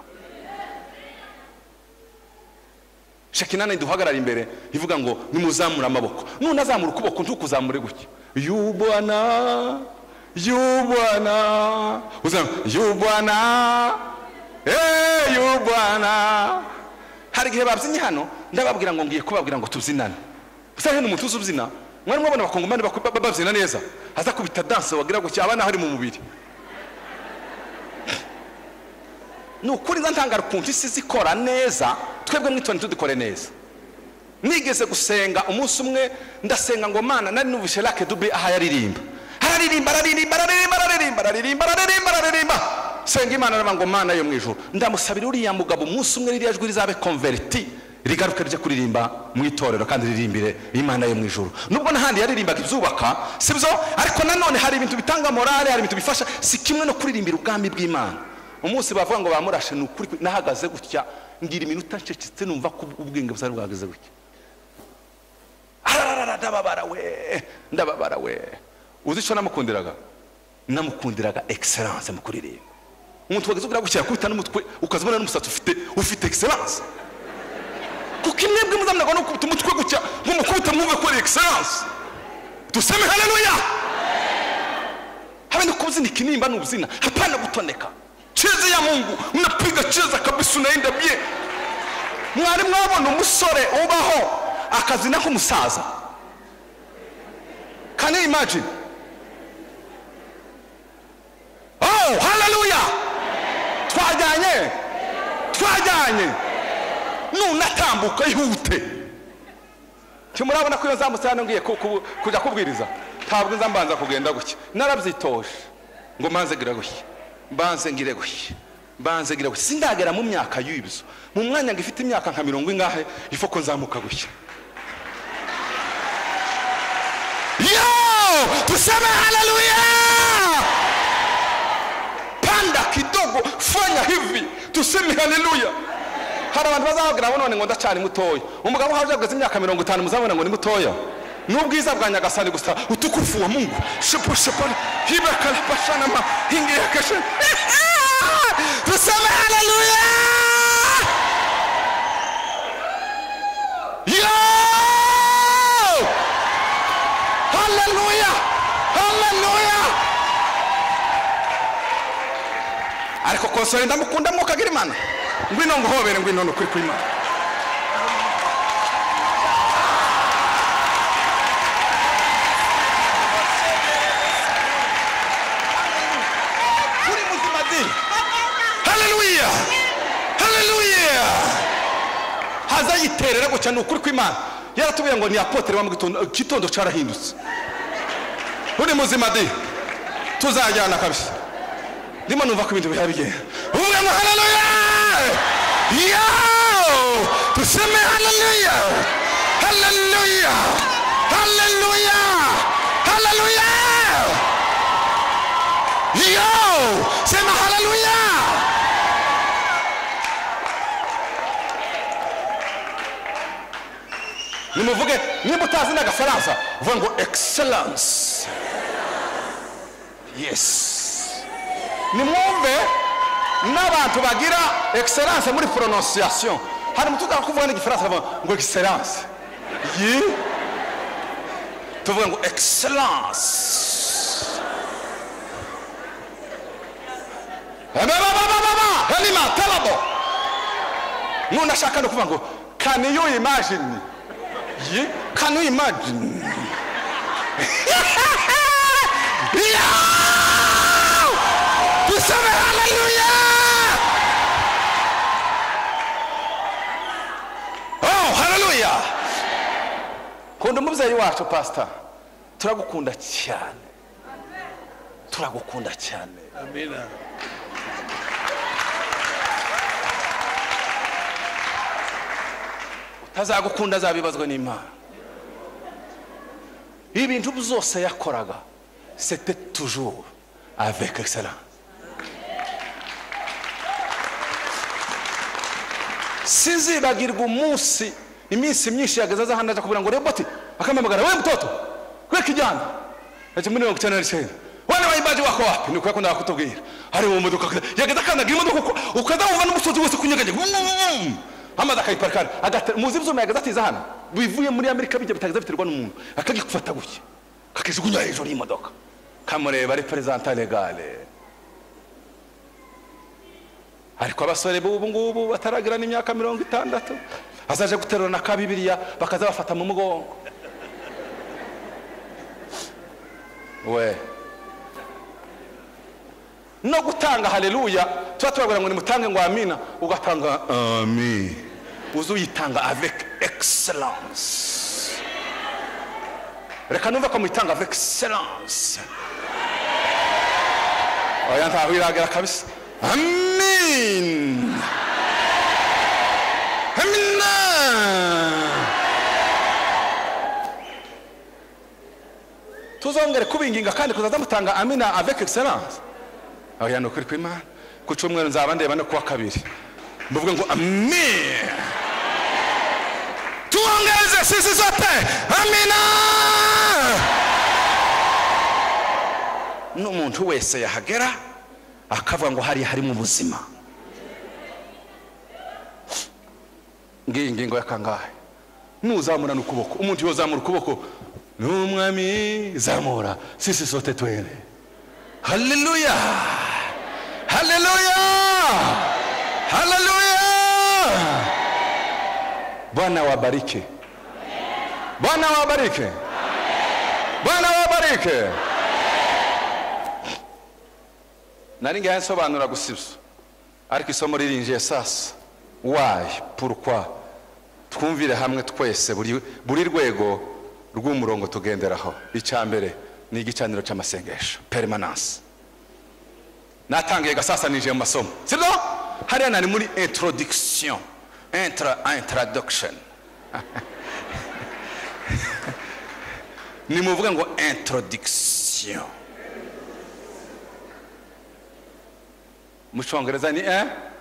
A: Shekinana iduhagarara imbere ivuga ngo nimuzamura amaboko none azamura ukuboko ntukuzamure gutya yubwana uzam yubwana yubwana hari gihe babyinnye hano ndababwira ngo ngiye kubabwira ngo tuzinane gusa hano umuntu uzubyina mwari mwabona abakongomani babyina neza aza kubita danse wagira ngo cyabana hari mu mubiri nukuri ntangara ukuntu isi zikora neza twebwe mwitoni tudikore neza nigeze gusenga umunsi umwe ndasenga ngo Mana nari nubishe Lake Dube aha yaririmba senga Imana aravuga ngo Mana yo mu ijuru ndamusabira uriya mugabo umunsi umwe ririya jwi rizabe converti rigaruka rije kuririmba mu itorero kandi ririmbire Imana yo mu ijuru. Nubwo nahandi yaririmbaga ibyubaka sibyo, ariko nanone hari ibintu bitanga morale, hari ibintu bifasha, si kimwe no kuririmbira ubwami bw'Imana. Umunsi bavuga ngo bamurashe n'ukuri nahagaze gutya ngira iminota ncecetse numva ko ubwenge buzari bwageze gutya. Ndababara we. Uzi icyo namukundiraga excellence mu kuririmba. Umuntu wageze ubura gukira kubita n'umutwe ukazibona n'umusatsi ufite excellence. Kuko imwebwe muzamnaga no kubita umutwe gutya nk'umukubita mwumve ko ari excellence. Tuseme haleluya. Habe no kuzina kinimba n'ubuzina, hapana gutoneka. Cheze ya Mungu, unapiga cheza kabisa unaenda bie. Mwari mwabona umusore ubaho akazina k'umusaza. Can you imagine? Oh, hallelujah! Twajyanye. Nunatambuka ihute. Kimurabona ko yazamutse hano ngiye kujya kubwiriza. Ntabwo nzambanza kugenda gutya. Narabyitoshe. Ngo manze gira gutya. Banze ngire gutya. Sindagera mu myaka y'ibyo. Mu mwanya ngifite imyaka nka 70 ingahe ifo ko nzamuka gutya. Yo! Tuseme haleluya! Panda kidogo, fanya hivi. Tuseme haleluya. Hari abantu bazavugira none ngo ndacari mutoya. Umugabo haje ageze imyaka 50 muzabona ngo ni mutoya. N'ubwiza bwa Nyagasani gusa utukufu wa Mungu. Shepo hiba kalapashana ma hingi yakashe. Tuseme haleluya! Yo! Hallelujah! Ariko konsole ndamukunda mukagira Imana. Ngwino nguhobere ngwino no kuri Imana. Kuri muzima di. Hallelujah! Haza yiterera guca no kuri Imana. Yaratubiye ngo ni apotre wa mu gitondo carahindutse. Uri muzima di. Tuzajyana kabisa. Ndimo numva ko ibintu bihabigenda. Umwe mu haleluya! Yo! Tuseme haleluya! Yo! Sema haleluya! Nimuvuge nimba utazi n'agafaransa uvuga ngo excellence. Yes. Nimwumve n'abantu bagira excellence muri prononciation. Hari mutuza kuvuga n'igifaransa ngo excellence. Tuvuga ngo excellence. Halima talabo. Nuna shaka no kuvuga ngo can you imagine? Can you imagine? Tuseme haleluya! Oh, haleluya! Kunda umubyeyi wacu pastor. Turagukunda cyane. Amina. Utazagukunda azabibazwa n'Imana. Ibintu byose yakoraga c'était toujours avec excellence. Sizibagirwa umunsi iminsi myinshi yageze azahanda aje kubira ngo reboti akamamagara we mtoto kwe kijana ati muri 1999 wana waimbaji wako wapi niko yakunda kutubwira hari mu modoka yageze kandagira imodoka ukaza umva n'umusozi wose kunyeganye amaze akayiparikana muzi byuma yageze atiza hano bivuye muri Amerika bijya bitageze biterwa n'umuntu akagikufata gutya kakijugunya hejuru y'imodoka kamureba representant legale. Ariko abasore bubu ngubu bataragira n'imyaka 60 azaje guterura na ka Bibiliya bakaza bafata mu mugongo. We no gutanga haleluya twatubagura ngo ni mutange ngo amina ugatanga amen uzuyitanga avec excellence. Reka numva ko muyitanga avec excellence. Oya ntaho iragira kabisa amin amina. Tuzongere kubinginga kandi kuzaza mutanga amina avec excellence. Oya no kuri kw'Imana ku cyumweru nzaba ndeba no kuwa kabiri mvuge ngo amen. Tuongeze sisi zote amina. N'umuntu wese yahagera akavuga ngo hari mu buzima. Ngingo yakangahe nuzamura n'ukuboko, umuntu yozamura ukuboko n'umwami zamura sisi sote twende. Haleluya haleluya haleluya. Bwana wabariki, Bwana wabariki, Bwana wabariki. Nari ngiye nsobanura gusibso ariko isomo ririnjiye sasa. Why? Pourquoi? Twumvire hamwe twese buri rwego rw'umurongo tugenderaho. Icyambere ni igicaniro cy'amasengesho, permanence. Natangiye gasasa nije mu masomo, sibyo? Hariya nari muri introduction, introduction. Ni muvuga ngo introduction. Mu Cyongereza ni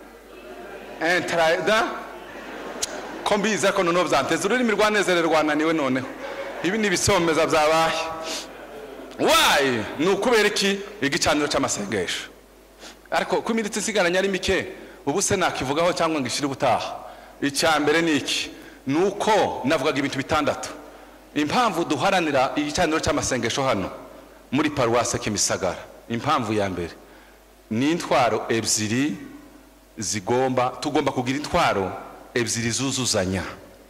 A: kombiza ko noneho byanteze ururimi rwanezererwa naniwe noneho ibi ni bisomeza byabaye. Why? Ni ukubera iki igicaniro cy'amasengesho. Ariko ku minsi isigaranye ari mike ubu se nakivugaho cyangwa ngishire ubutaha. Icyambere ni iki? Nuko navugaga ibintu bitandatu impamvu duharanira igicaniro cy'amasengesho hano muri paruwase Kimisagara. Impamvu ya mbere ni intwaro ebyiri tugomba kugira intwaro ebyiri zuzuzanya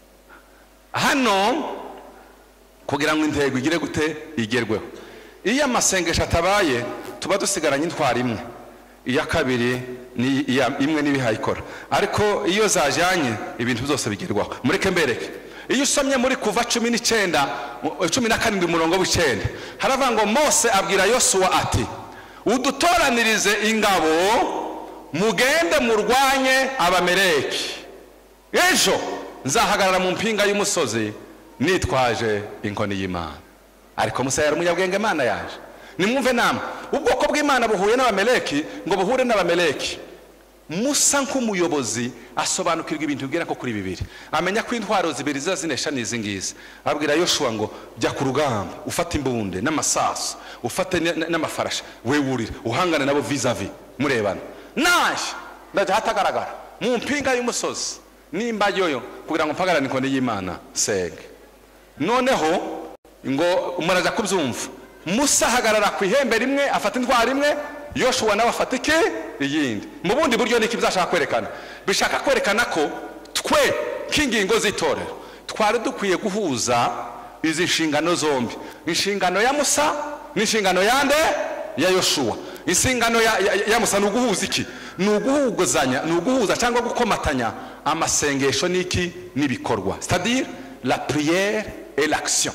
A: hano kugira ngo intego igire gute igerweho. Iyo amasengesho atabaye tuba dusigaranye intwaro imwe, iya kabiri ni imwe n'ibihayikora, ariko iyo zajyanye ibintu byose bigerwaho. Mureke mbereke, iyo usomye muri Kuva 17 umurongo w'9 haravuga ngo Mose abwira Yosuwa ati udutoranirize ingabo mugende murwanye Abameleki. Ejo nzahagarara mu mpinga y'umusozi nitwaje inkoni y'Imana. Ariko Musa yari umunyabwenge, Imana yaje. Nimwumve namwe ubwoko bw'Imana buhuye n'Abameleki ngo buhure n'Abameleki. Musa nk'umuyobozi asobanukirwa ibintu bigera ko kuri bibiri. Amenya ko intwaro zibiri zinesha n'izi ngizi. Abwira Yoshua ngo jya ku rugamba ufata imbunde n'amasasu ufate n'amafarashi wewurira uhangana nabo vis-a-vis murebana. Naje ndaje hatagaragara mu mpinga y'umusozi nimba yoyo kugira ngo mpagarane inkoni y'Imana senge. Noneho ngo umuraza kubyumva Musa hagarara ku ihembe rimwe afata intwaro imwe, Yoshua nawe afata iki iyindi. Mu bundi buryo niki bizashaka kwerekana? Bishaka kwerekana ko twe kingingo z'itorero twari dukwiye guhuza izi nshingano zombi. Inshingano ya Musa n'inshingano yande ya Yoshua. Insingano ya Musa nuguhuza iki? Nuguhuguzanya, nuguhuza cyangwa gukomatanya amasengesho niki nibikorwa. C'est-à-dire la prière et l'action.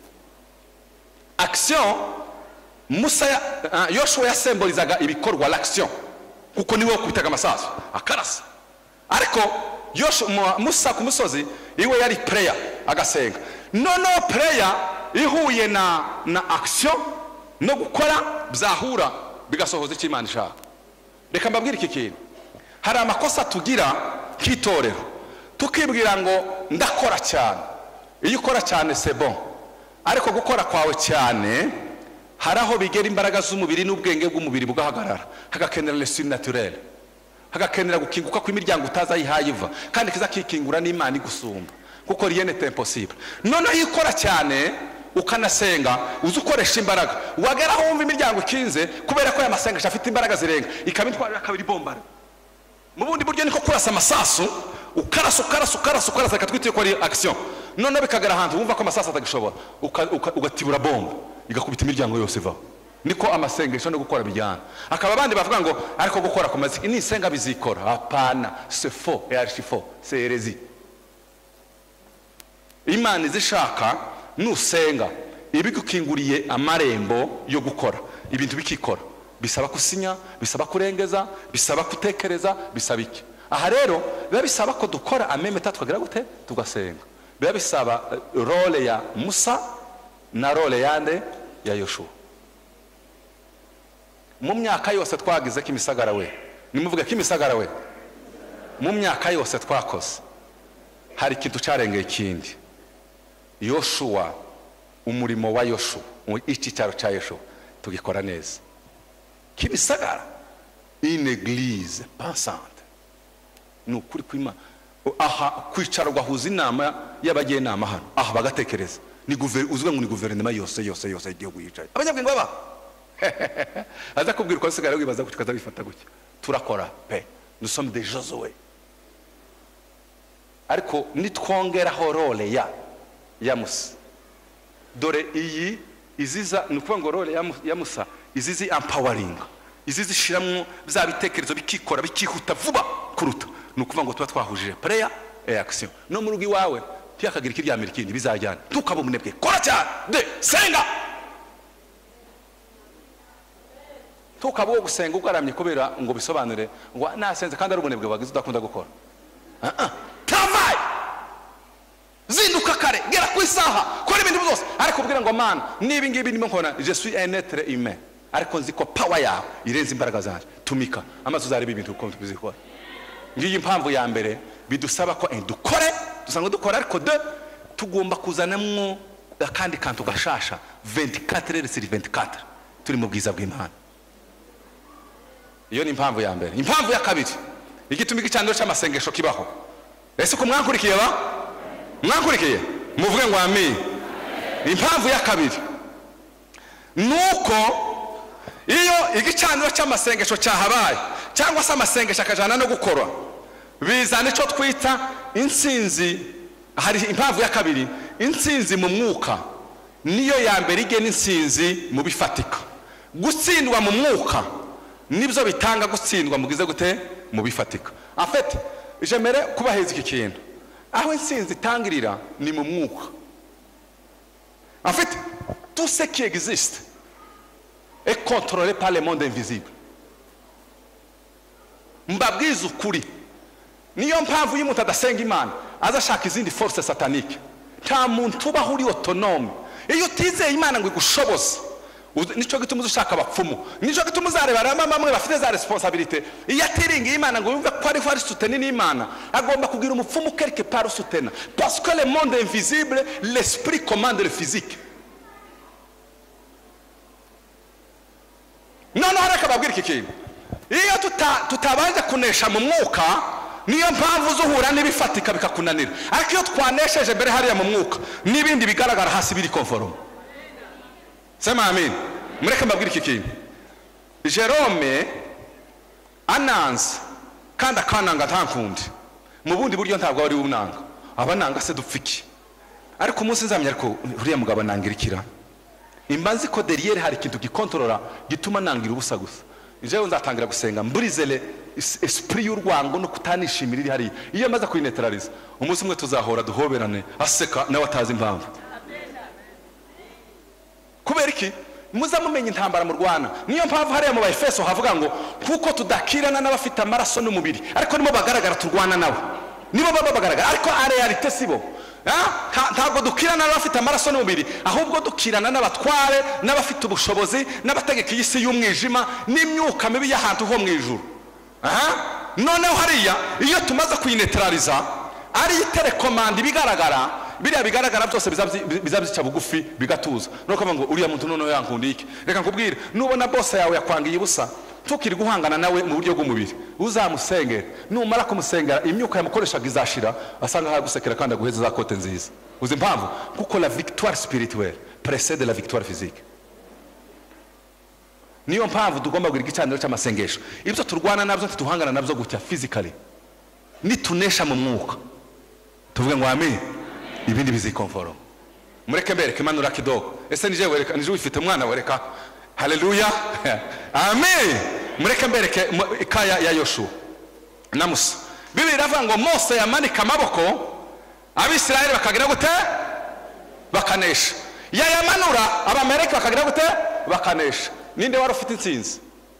A: Action Musa Yoshua yasymbolizaga ibikorwa, l'action, kuko niwe kubitaga amasasu akarasa. Ariko Musa ku musozi iwe yari prayer agasenga. Nono prayer ihuye na action no gukora byahura bigasohoza icyo Imana ishaka. Reka mbabwire iki kintu, hari amakosa tugira k'itorero tukibwira ngo ndakora cyane. Iyo ukora cyane c'est bon, ariko gukora kwawe cyane haraho bigera imbaraga z'umubiri n'ubwenge bw'umubiri bugahagarara, hagakenera le surnaturel, hagakenera gukinguka kw'imiryango utazayihayiva kandi kiza kikingura n'Imana igusumba, kuko rien n'est impossible. None iyo ukora cyane ukanasenga uzukoresha imbaraga wageraho wumva imiryango ikinze kubera ko yamasengesha afite imbaraga zirenga ikaba intwaro kabiri bombara. Mu bundi buryo niko kurasa amasasu ukarasa akatwitiye ko ari action. None bikagara hantu wumva ko amasasu atagishobora ugatibura bomba igakubita imiryango yose va. Niko amasengesho no gukora bijyana. Akaba abandi bavuga ngo ariko gukora ku maziki ni senga bizikora. Hapana, c'est faux et archi faux, c'est hérésie. Imana izishaka nusenga ibigukinguriye amarembo yo gukora ibintu bikikora. bisaba kusinya, bisaba kurengeza, bisaba kutekereza, bisaba iki. Aha rero biba bisaba ko dukora amemeta tukagira gute tugasenga. Biba bisaba role ya Musa na role yande ya Yoshua. Mu myaka yose twagize kimisagara we, nimuvuge kimisagara we, mu myaka yose twakoze hari ikintu carengeye ikindi. Yoshua, umurimo wa Yoshua, iki cyaro cya Yoshua tugikora neza. Kimisagara, une église pensante, nukuri kwima aha kwicara gahuza inama y'abagiye nama hano, aha bagatekereza ni uzwe ngo ni guverinoma yose igihugu yicaye. Abanyabwenge baba aza kubwira ko sigara wibaza gucikaza bifata gutya. Turakora pe, nous sommes des Josué. Ariko nitwongeraho role ya Musa, dore iyi iziza nukuvuga ngo role ya Musa izizi empowering, izizi shiramwo bya bitekerezo bikikora bikihuta vuba kuruta. Nukuvuga ngo tuba twahujije prayer et action. No mu rugi wawe tuyakagira ikiryamira ikindi bizajyana tukaba umunebwe. Kora cyane de senga, tukaba gusenga ugaramye kubera ngo bisobanure ngo nasenze kandi ari umunebwe bagize udakunda gukora. Travail, zinduka kare, gera ku isaha, kora ibintu byose. Ariko ubwira ngo man nibi ngibi ndimo nkona, je suis un être humain, ariko nzi ko power yawe irenze imbaraga zanje. Tumika amaso zari ibintu uko tubizikora. Ngiyi impamvu ya mbere bidusaba ko dukore, dusanga dukora, ariko de tugomba kuzanamwo akandi kantu gashasha 24 heures sur 24 turi mu bwiza bw'Imana. Iyo ni impamvu ya mbere. Impamvu ya kabiri igituma igicaniro cy'amasengesho kibaho. Ese ko mwankurikiye ba? Mwankurikiye? Muvuge ngo amen. Impamvu ya kabiri nuko iyo igicaniro cy'amasengesho cyahabaye cyangwa se amasengesho akajana no gukora bizana icyo twita insinzi. Hari impamvu ya kabiri, insinzi mu mwuka niyo ya mbere igena insinzi mu bifatika. Gutsindwa mu mwuka nibyo bitanga gutsindwa mugize gute mu bifatika. En fait, j'aimerais kubaheza iki kintu. Aho insinzi tangirira ni mu mwuka. En fait, tout ce qui existe est contrôlé par le monde invisible. Mbabwiza ukuri, niyo mpamvu y'umuntu adasenga Imana azashaka izindi force satanique. Nta muntu ubaho uri autonome. Iyo utizeye Imana ngo igushoboze, nico gituma ushaka abapfumu, nico gituma uzareba bamwe bafite za responsabilité. Iyo atiringa Imana ngo yumve ko ari soutenu n'Imana, agomba kugira umupfumu quelque part soutena, parce que le monde invisible, l'esprit commande le physique. Non reka babwira iki kintu. Iyo tutabanje kunesha mu mwuka niyo mpamvu zuhura n'ibifatika bikakunanira. Ariko iyo twanesheje mbere hariya mu mwuka n'ibindi bigaragara hasi biri conforme. Sema amen. Mureke mbabwira iki kintu. Jerome ananze kandi akananga ntankundi. Mu bundi buryo ntabwo ari unanga. Abananga se dupfiki. Ariko umunsi nzamya ariko uriya mugabo nangirikira. Imbazi ko derrière hari ikintu gikontorora gituma nangira ubusa gusa. Jewe nzatangira gusenga mburizele esprit y'urwango no kutanishimira iri hari. Iyo maze kuyinetraliza umunsi umwe tuzahora duhoberane aseka nawe atazi impamvu. Kubera iki? Muza mumenye intambara mu Rwanda. Niyo mpamvu hariya mu Efeso havuga ngo kuko tudakirana n'abafite amaraso n'umubiri, ariko nimo bagaragara turwana nawe. Nibo baba bagaragara ariko a realite sibo. Ntabwo dukirana n'abafite amaraso n'umubiri, ahubwo dukirana n'abatware, n'abafite ubushobozi, n'abategeka y'isi y'umwijima n'imyuka mibi y'ahantu ho mu ijuru. Noneho hariya iyo tumaze kuyinetraliza ari telecommande bigaragara, biriya bigaragara byose bizabyica bugufi bigatuza. No kuvuga ngo uriya muntu noneho yankundi iki. Reka nkubwire, nubona boss yawe yakwangiye ubusa, tukiri guhangana nawe mu buryo bw'umubiri, uzamusengera. Numara kumusengera imyuka yamukoreshaga izashira, asanga hagusekera kandi aguheza za kote nziza. Uzi impamvu? Kuko la victoire spirituelle précède la victoire physique. Niyo mpamvu tugomba kugira igicaniro cy'amasengesho. Ibyo turwana nabyo ntituhangana nabyo gutya physically. Nitunesha mu mwuka. Tuvuge ngo amen. Ibindi bizikonforo. Mureke mbereke manura kidogo. Ese nije wereka, nije wifite mwana wereka. Haleluya. Amen. Mureke mbereke ikaya ya Yoshua na Musa. Bibiri iravuga ngo Mose yamanika amaboko, Abisirayeli bakagira gute? Bakanesha. Yayamanura Abamerika bakagira gute? Bakanesha. Ninde wari ufite insinzi?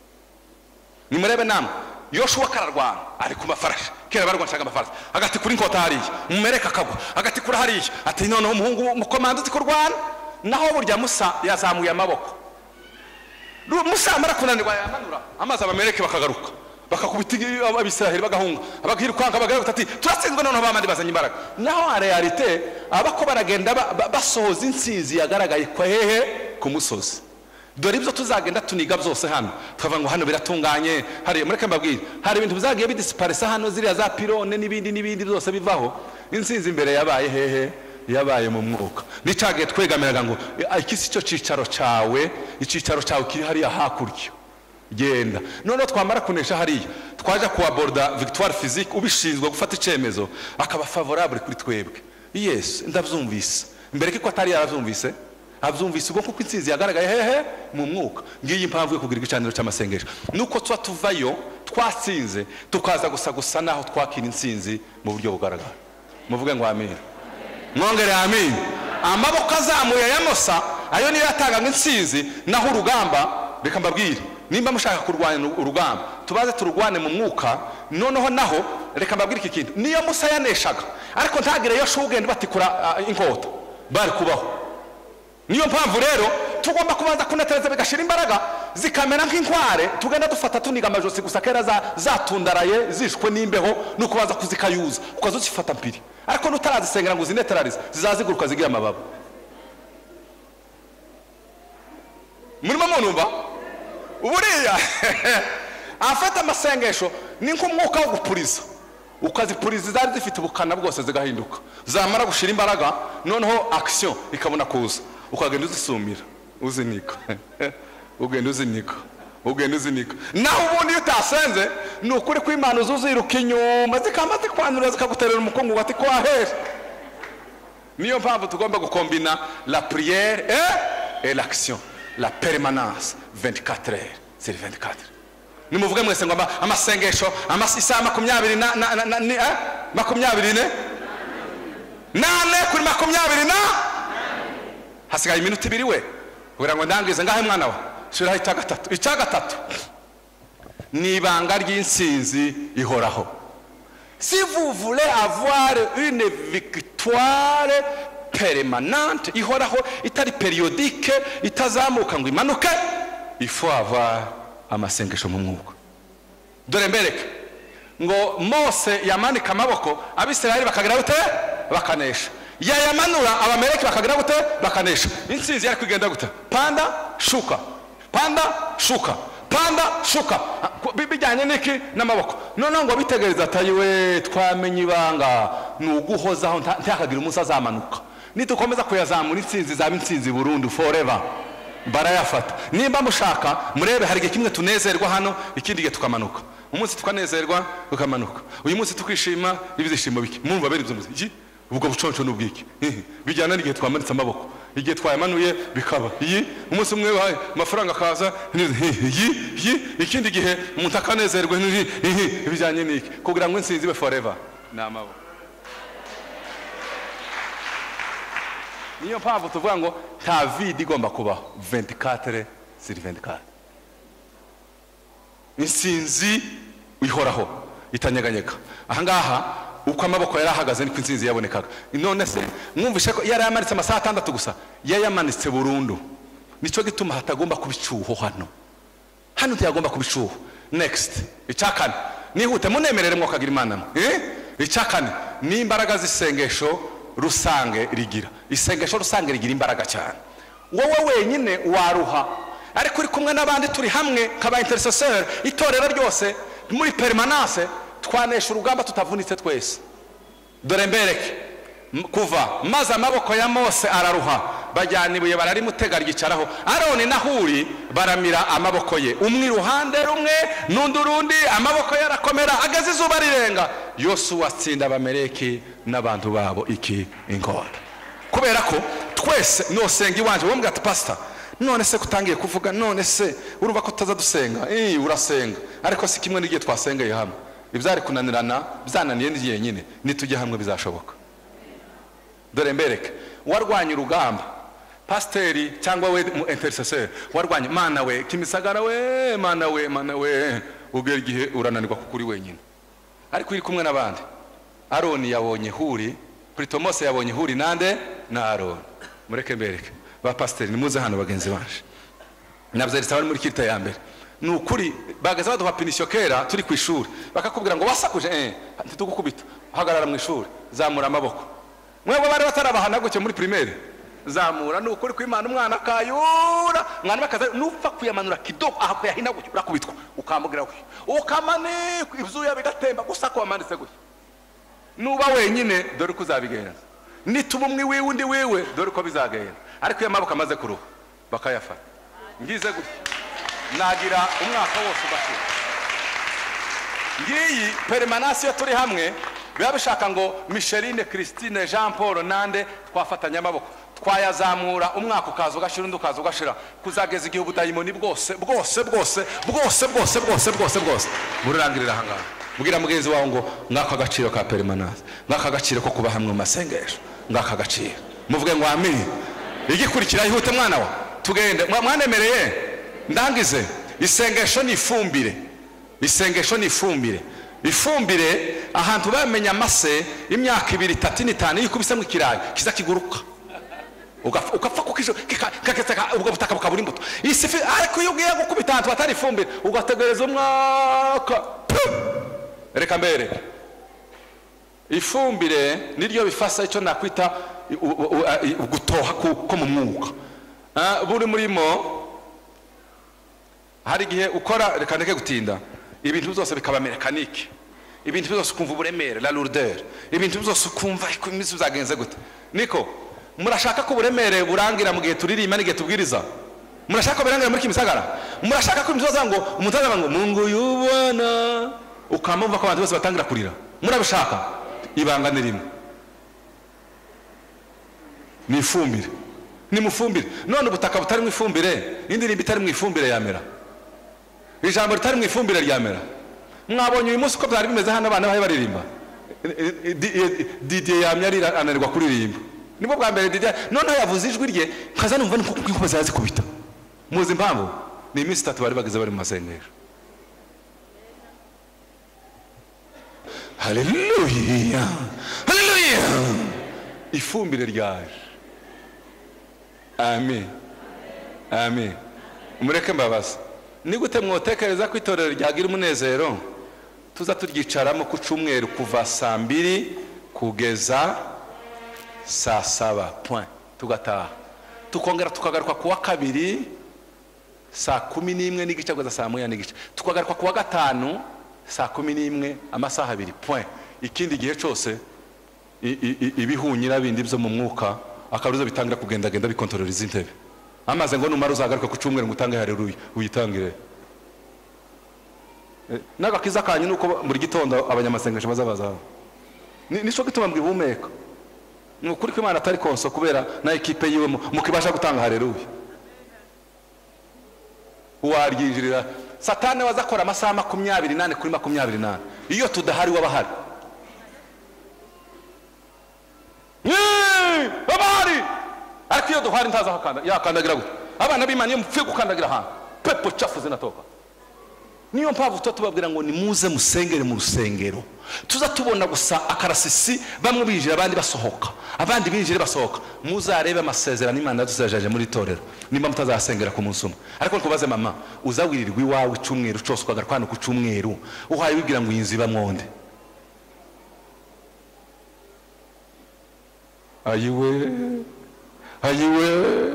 A: nimurebe namwe Yoshua kararwana ari ku mafarashi kera barwanshaga amafarasi agati kuri inkota hariya mumereka akagwa agati kuri hariya ati noneho umuhungu mukomando uzi kurwana naho burya Musa yazamuye amaboko Musa amara kunanirwa yamanura amazi abamereke bakagaruka bakakubita abisiraheli bagahunga abagirukanga bagaruka ati turatsinzwe noneho bamandi bazanye imbaraga naho a realite abako baragenda basohoza insinzi yagaragaye kwa hehe ku musozi dore ibyo tuzagenda tuniga byose hano tukavuga ngo hano biratunganye hari mureke mbabwire hari ibintu bizagiye bidisiparisa hano ziriya za pirone n'ibindi byose bivaho insinzi imbere yabaye hehe yabaye mu mwuka nicagiye twegamiraga ngo ikisi cyo cicaro cawe icicaro cawe kiri hariya hakurya genda none twamara kunesha hariya twaje ku aborda victoire physique ubishinzwe gufata icemezo akaba favorable kuri twebwe yes ndavyumvise mbere kiko atari yaravyumvise avyumvise ubwo kuko insinzi yagaragaye hehe mu mwuka ngiye impamvu yo kugira igicaniro cy'amasengesho nuko tuvayo twatsinze tukaza gusa naho twakira insinzi mu buryo bugaragara muvuge ngo amen mwongere amen amaboko azamuye ya Musa ayo niyo yatanga insinzi naho urugamba reka mbabwire nimba mushaka kurwanya urugamba tubaze turugwane mu mwuka noneho naho reka mbabwire iki kintu niyo Musa yaneshaga ariko ntagire Yoshua ugenda batikura inkota bari kubaho niyo mpamvu rero tugomba kubanza kunetereza bigashira imbaraga zikamera nk'inkware tugenda dufata tuniga amajosi gusa kera zatundaraye zishwe n'imbeho nuko baza kuzikayuza ukazuzifata mpiri ariko nutarazisengera ngo zineterarize zizaziguruka zigira amababa murimo munumva uburiya afata amasengesho ni nk'umwuka wo gupuriza ukazipuriza zari zifite ubukana bwose zigahinduka zamara gushira imbaraga noneho action ikabona kuza ukagenda uzisumira uzinika ugenda uzinika naho ubundi utasenze nukuri ko Imana uzuziruka inyuma zikamaze kwanura zikaguterera umukongo gati ko ahera niyo mpamvu tugomba gukombina la prière et l'action la permanence 24 heures sur 24 nimuvuge mwese ngo amasengesho isaha 20 nane kuri 20 hasigaye iminota 2 we kugira ngo ndangize ngahe mwana wa shira icya gatatu ni ibanga ry'insinzi ihoraho si vous voulez avoir une victoire permanente ihoraho itari périodique itazamuka ngo imanuke il faut avoir amasengesho mu mwuka dore mbereke ngo Mose yamanika amaboko abisirayeli bakagira gute bakanesha yayamanura abamereki bakagira gute bakanesha insinzi yari kwigenda gute panda shuka bijyanye n'iki n'amaboko none ngo bitegereza atayiwe twamenye ibanga nuguhozaho ntakagira umunsi azamanuka nitukomeza kuyazamura insinzi zaba insinzi burundu forever barayafata nimba mushaka murebe hari kimwe tunezerwa hano ikindi gihe tukamanuka umunsi tukanezerwa tukamanuka uyu munsi tukishima ibizishimo biki mumva bene ibyo iki ubwo buconco n'ubwiki bijyana n'igihe twamanitse amaboko igihe twayamanuye bikaba iyi umunsi umwe wahaye amafaranga akaza ikindi gihe umuntu akanezerwa bijyanye n'iki kugira ngo insinzi ibe forever ni amaboko niyo mpamvu tuvuga ngo nta vide igomba kubaho 24 sur 24 insinzi ihoraho itanyeganyega ahangaha uko amaboko yari ahagaze niko insinzi yabonekaga none se mwumvishe ko yari yamanitse amasaha 6 gusa yayamanitse burundu nico gituma hatagomba kubicuho hano ntiyagomba kubicuho next icyakane nihute munemerere mwokagira Imana icyakane ni imbaraga z'isengesho rusange rigira isengesho rusange rigira imbaraga cyane wowe wenyine waruha ariko uri kumwe n'abandi turi hamwe kaba intercesseur itorero ryose muri permanence twanesha urugamba tutavunitse twese dore mbereke kuva maze amaboko ya Mose araruha bajyana ibuye bararimutega ryicaraho Aroni na Huri baramira amaboko ye umwe iruhande rumwe n'undi urundi amaboko yarakomera ageze izuba rirenga Yosuwa atsinda abamereki n'abantu babo iki ingora kubera ko twese nosenga iwanje wombwa ati pastor none se kutangiye kuvuga none se urumva ko utazadusenga urasenga ariko si kimwe n'igihe twasengeye hamwe ibyari kunanirana byananiye n'igihe nyine nitujye hamwe bizashoboka dore mbereke warwanya urugamba pasteri cyangwa we intercesseur warwanya Mana we Kimisagara we Mana we ugera igihe urananirwa kuko uri wenyine, ariko uri kumwe n'abandi. Aroni yabonye Huri, Plutôt Mose yabonye Huri nande na Aroni. Mureke mbereke ba pasiteri nimuze hano bagenzi baje, nabyeritse bari muri kirita ya mbere. Ni ukuri bagaza baduha pinisho kera turi ku ishuri, bakakubwira ngo wasakuje ntitugukubita, hagarara mu ishuri, zamura amaboko. Mwebwe bari batarabahana gutyo muri primaire, zamura. Ni ukuri kw'Imana umwana kayura, mwana bakaza nupfa kuyamanura kidogo aha kuyahina gutyo urakubitwa, ukamubwira we ukamanikwa ibyuya bigatemba gusa ko wamanditse gutyo. Nuba wenyine dore ko uzabigenza, nituba umwe wiwe undi wiwe dore ko bizagenda. Ariko iyo amaboko amaze kuruha bakayafata, ngize gutyo nagira umwaka wose ubashira. Ngiyi permanence turi hamwe, biba bishaka ngo Micheline, Christine, Jean Paul nande twafatanya amaboko, twayazamura umwaka ukaza ugashira undi ukaza ugashira, kuzageza igihe ubudayimoni bwose bururangirira ahangaha. Bwira mugenzi wawe ngo ngaka agaciro ka permanence, ngaka agaciro ko kuba hamwe mu masengesho, ngaka agaciro. Muvuge ngo amen. Igikurikira ihute mwana wa tugende. Mwanemereye ndangize. Isengesho ni ifumbire, isengesho ni ifumbire. Ifumbire ahantu bamenya amase imyaka 2, 3, 5 yikubisemo ikirayi kiza kiguruka ukapfa kukijo kaketeka ubwo butaka bukabura imbuto. Isifi ariko iyo ugiye gukubita ahantu batari ifumbire ugategereza umwaka. Reka mbere ifumbire niryo bifasa icyo nakwita gutoha ko mu mwuka. Buri murimo hari gihe ukora, reka ndeke gutinda, ibintu byose bikaba mekanike, ibintu byose ukumva uburemere, la lourdeur, ibintu byose ukumva imizi uzagenze gute. Niko murashaka ko uburemere burangira mu gihe turirimba n'igihe tubwiriza? Murashaka ko birangira muri Kimisagara? Murashaka ko imisoza ngo umutaza ngo Mungu yubona ukamumva ko abantu bose batangira kurira? Murabishaka? Ibanga ni rimwe, ni ifumbire, ni mufumbire. None ubutaka butari mu ifumbire, indirimbo itari mu ifumbire yamera, ijambo ritari mu ifumbire ryamera. Mwabonye uyu munsi uko byari bimeze hano abana bahe baririmba? Didier yamye ananirwa kuririmba, nibwo bwa mbere Didier none yavuze ijwi rye kaza numva niko bazazi kubita. Muzi impamvu? Ni iminsi 3 bari bageze bari mu masengesho. Haleluya, haleluya. Ifumbire ryaje. Amen, amen. Mureke mbabaza, ni gute mwotekereza ko itorero ryagira umunezero tuza turyicaramo ku cyumweru kuva saa 2 kugeza saa 7 point, tugataha tukongera tukagaruka kuwa kabiri saa 11 n'igice kugeza saa 1 n'igice, tukagaruka kuwa gatanu saa 11 amasaha 2 point. Ikindi gihe cyose ibihunyira bindi byo mu mwuka akaruzo bitangira kugenda bikontorora izintebe. Amaze ngo numara uzagaruka ku cyumweru ngutange haleluya uyitangire. Nagakiza kanyu nuko muri gitondo abanyamasengesho bazabaza. Nisho gituma mbwihumeka. Nukuri ko Imana atari konso kubera na equipe yiwe mukibasha gutanga haleluya. Waryinjirira Satani wazakora amasaha 28 kuri 28. Iyo tudahari wabahari. Abari ariko iyo duhari ntaza hakanda yakandagira gute? Abana b'Imana iyo mupfe gukandagira hano pepo chafu zinatoka. Niyo mpamvu tutubabwira ngo nimuze musengere mu rusengero, tuza tubona gusa akarasisi bamwe binjira abandi basohoka, abandi binjire basohoka. Muzarebe amasezerano Imana tuzajaje muri torero nimba mutazasengera ku munsi umwe. Ariko nkubaze mama, uzawirirwa iwawe cyumweru cyose ukagaruka hano ku cyumweru uhaye wigira ngo yinziba mwonde? Ayiwe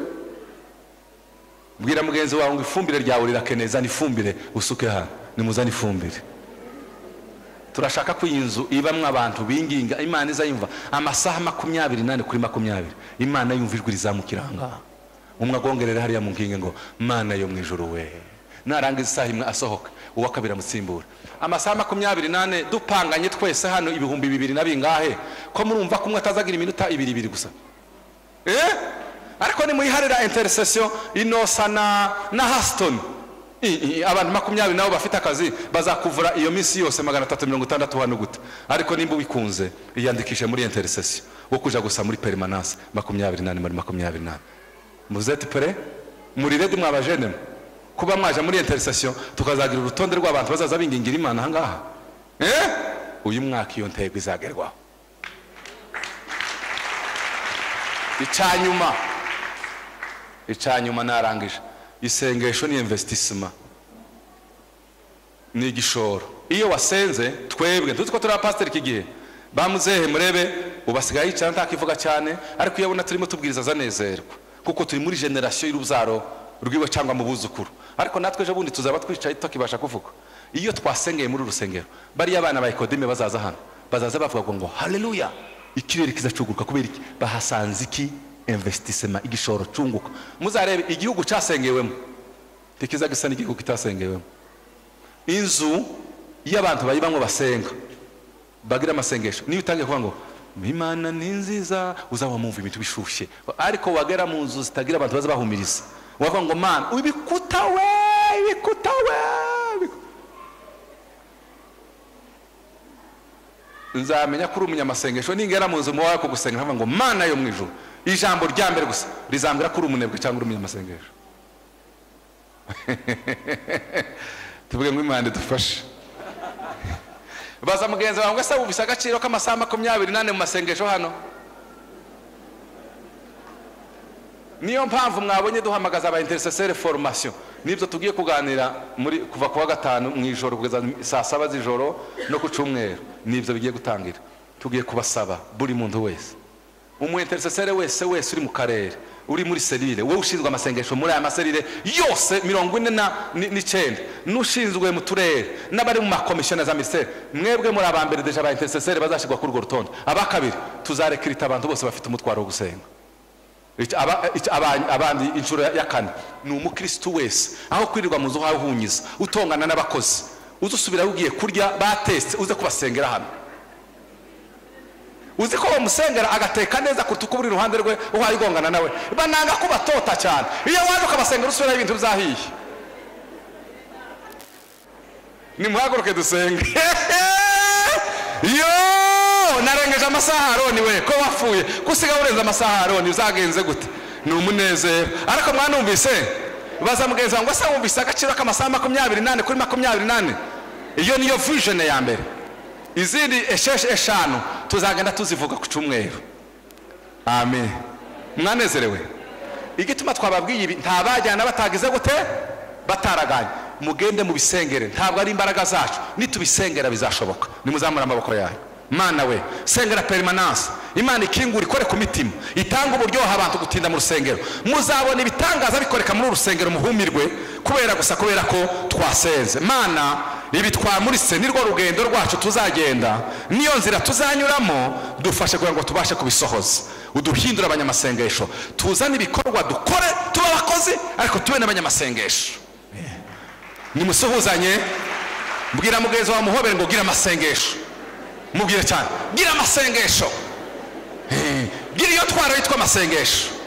A: bwira mugenzi wawe ngo ifumbire ryawe rirakeneza, ni ifumbire usuke hano, ni muzana ifumbire. Turashaka ko inzu ibamwe abantu binginga Imana izayumva amasaha 28 kuri 20. Imana yumva ijwi rizamukiranga, umwe agongerera hariya mu nginge ngo Mana yo mwijuru we, narangiza isaha imwe asohoka uwa kabiri amutsimbura. Amasaha 28 dupanganye twese hano 2000 na bingahe, ko murumva kumwe atazagira iminota 2 gusa. Ariko ni muyiharira intercession Inosa na Haston, abantu 20 nabo bafite akazi bazakuvura iyo minsi yose 360 hano gute. Ariko nimba wikunze iyandikishe muri intercession wo kuja gusa muri permanence 28 muri 28. Vous êtes prêts? Muri ready mwabajene kuba mwaje muri intercession tukazagira urutonde rw'abantu bazaza bingingira Imana ahangaha. Uyu mwaka iyo ntego izagerwaho. Icanyuma narangije. Isengesho ni investissement, ni igishoro. Iyo wasenze twebwe tuzi ko turi abapasiteri iki gihe bamuzehe murebe ubasigaye yicara ntakivuga cyane, ariko iyo abona turimo tubwiriza azanezerwa kuko turi muri generation y'urubyaro rwiwe cyangwa mu buzukuru. Ariko natwe ejo bundi tuzaba twicaye tukibasha kuvuga. Iyo twasengeye muri urusengero bari abana ba Ekodime bazaza hano bazaza bavuga ngo haleluya, ikirere kizacuguruka kubera iki bahasanze iki investissement, igishoro cunguka. Muzarebe igihugu cyasengewemo tikiza gisa n'igihugu kitasengewemo. Inzu y'abantu bayibamwe basenga bagira amasengesho, niyo utangiye kuvuga ngo Imana ni nziza uzaba mumva ibintu bishushe, ariko wagera mu nzu zitagira abantu baza bahumiriza wavuga ngo man ibikuta we nzamenya kuri umunyamasengesho ningera mu nzu muwawe kugusenga nkavuga ngo Mana yo mwijuru, ijambo rya mbere gusa rizambira kuri umunebwe cyangwa umunyamasengesho. Tuvuge ngo Imana dufashe. Baza mugenzi wawe ngo se ubisa agaciro k'amasaha 28 mu masengesho hano. Niyo mpamvu mwabonye duhamagaza aba intercesseur formation, nibyo tugiye kuganira muri kuva kuwa gatanu mu ijoro kugeza saa 7 z'ijoro no ku cyumweru. Nibyo bigiye gutangira. Tugiye kubasaba buri muntu wese, umu intercesseur wese uri mu karere, uri muri selile, wowe ushinzwe amasengesho muri aya maselile yose 49 n'ushinzwe mu turere n'abari mu makomisiyo za ministere, mwebwe muri abambere deja ba intercesseur bazashigwa kuri urwo rutonde. Abakabiri tuzarekrita abantu bose bafite umutwaro wo gusenga. Abandi inshuro ya kane ni umukristo wese, aho kwirirwa mu nzu hawe hunyiza utongana n'abakozi, uzusubira ugiye kurya bateste uze kubasengera hano. Uzi ko bamusengera agateka neza kutuka buri ruhande rwe uhayigongana nawe bananga kubatota cyane. Iyo waje ukabasengera usubira ibintu byahiye. Ni muhaguruke dusenge. Yo narengeje amasaha Aroni we ko wafuye kusiga urenza amasaha Aroni uzagenze gute? Ni umunezero. Ariko mwanumvise baza mugenza ngo asa wumvise agaciro k'amasaha 28 kuri 28. Iyo niyo vision ya mbere. Izindi eshanu tuzagenda tuzivuga ku cyumweru. Amen. Mwanezerewe. Igituma twababwiye ibi ntabajyana batagize gute bataraganye. Mugende mu bisengere, ntabwo ari imbaraga zacu, nitubisengera bizashoboka. Nimuzamura amaboko yayo. Mana we sengera permanence, Imana ikingura ikore ku mitima, itanga uburyoha abantu gutinda mu rusengero. Muzabona ibitangaza bikoreka muri urusengero muhumirwe kubera ko twasenze. Mana ibi twamurise nirwo rugendo rwacu tuzagenda, niyo nzira tuzanyuramo, dufashe kugira ngo tubashe kubisohoza. Uduhindura abanyamasengesho, tuzane ibikorwa dukore tuba abakozi ariko tube n'abanyamasengesho. Nimusuhuzanye, mbwira mugenzi wa muhobere ngo gira amasengesho. Mubwire cyane gira amasengesho. Gira iyo twara yitwa amasengesho.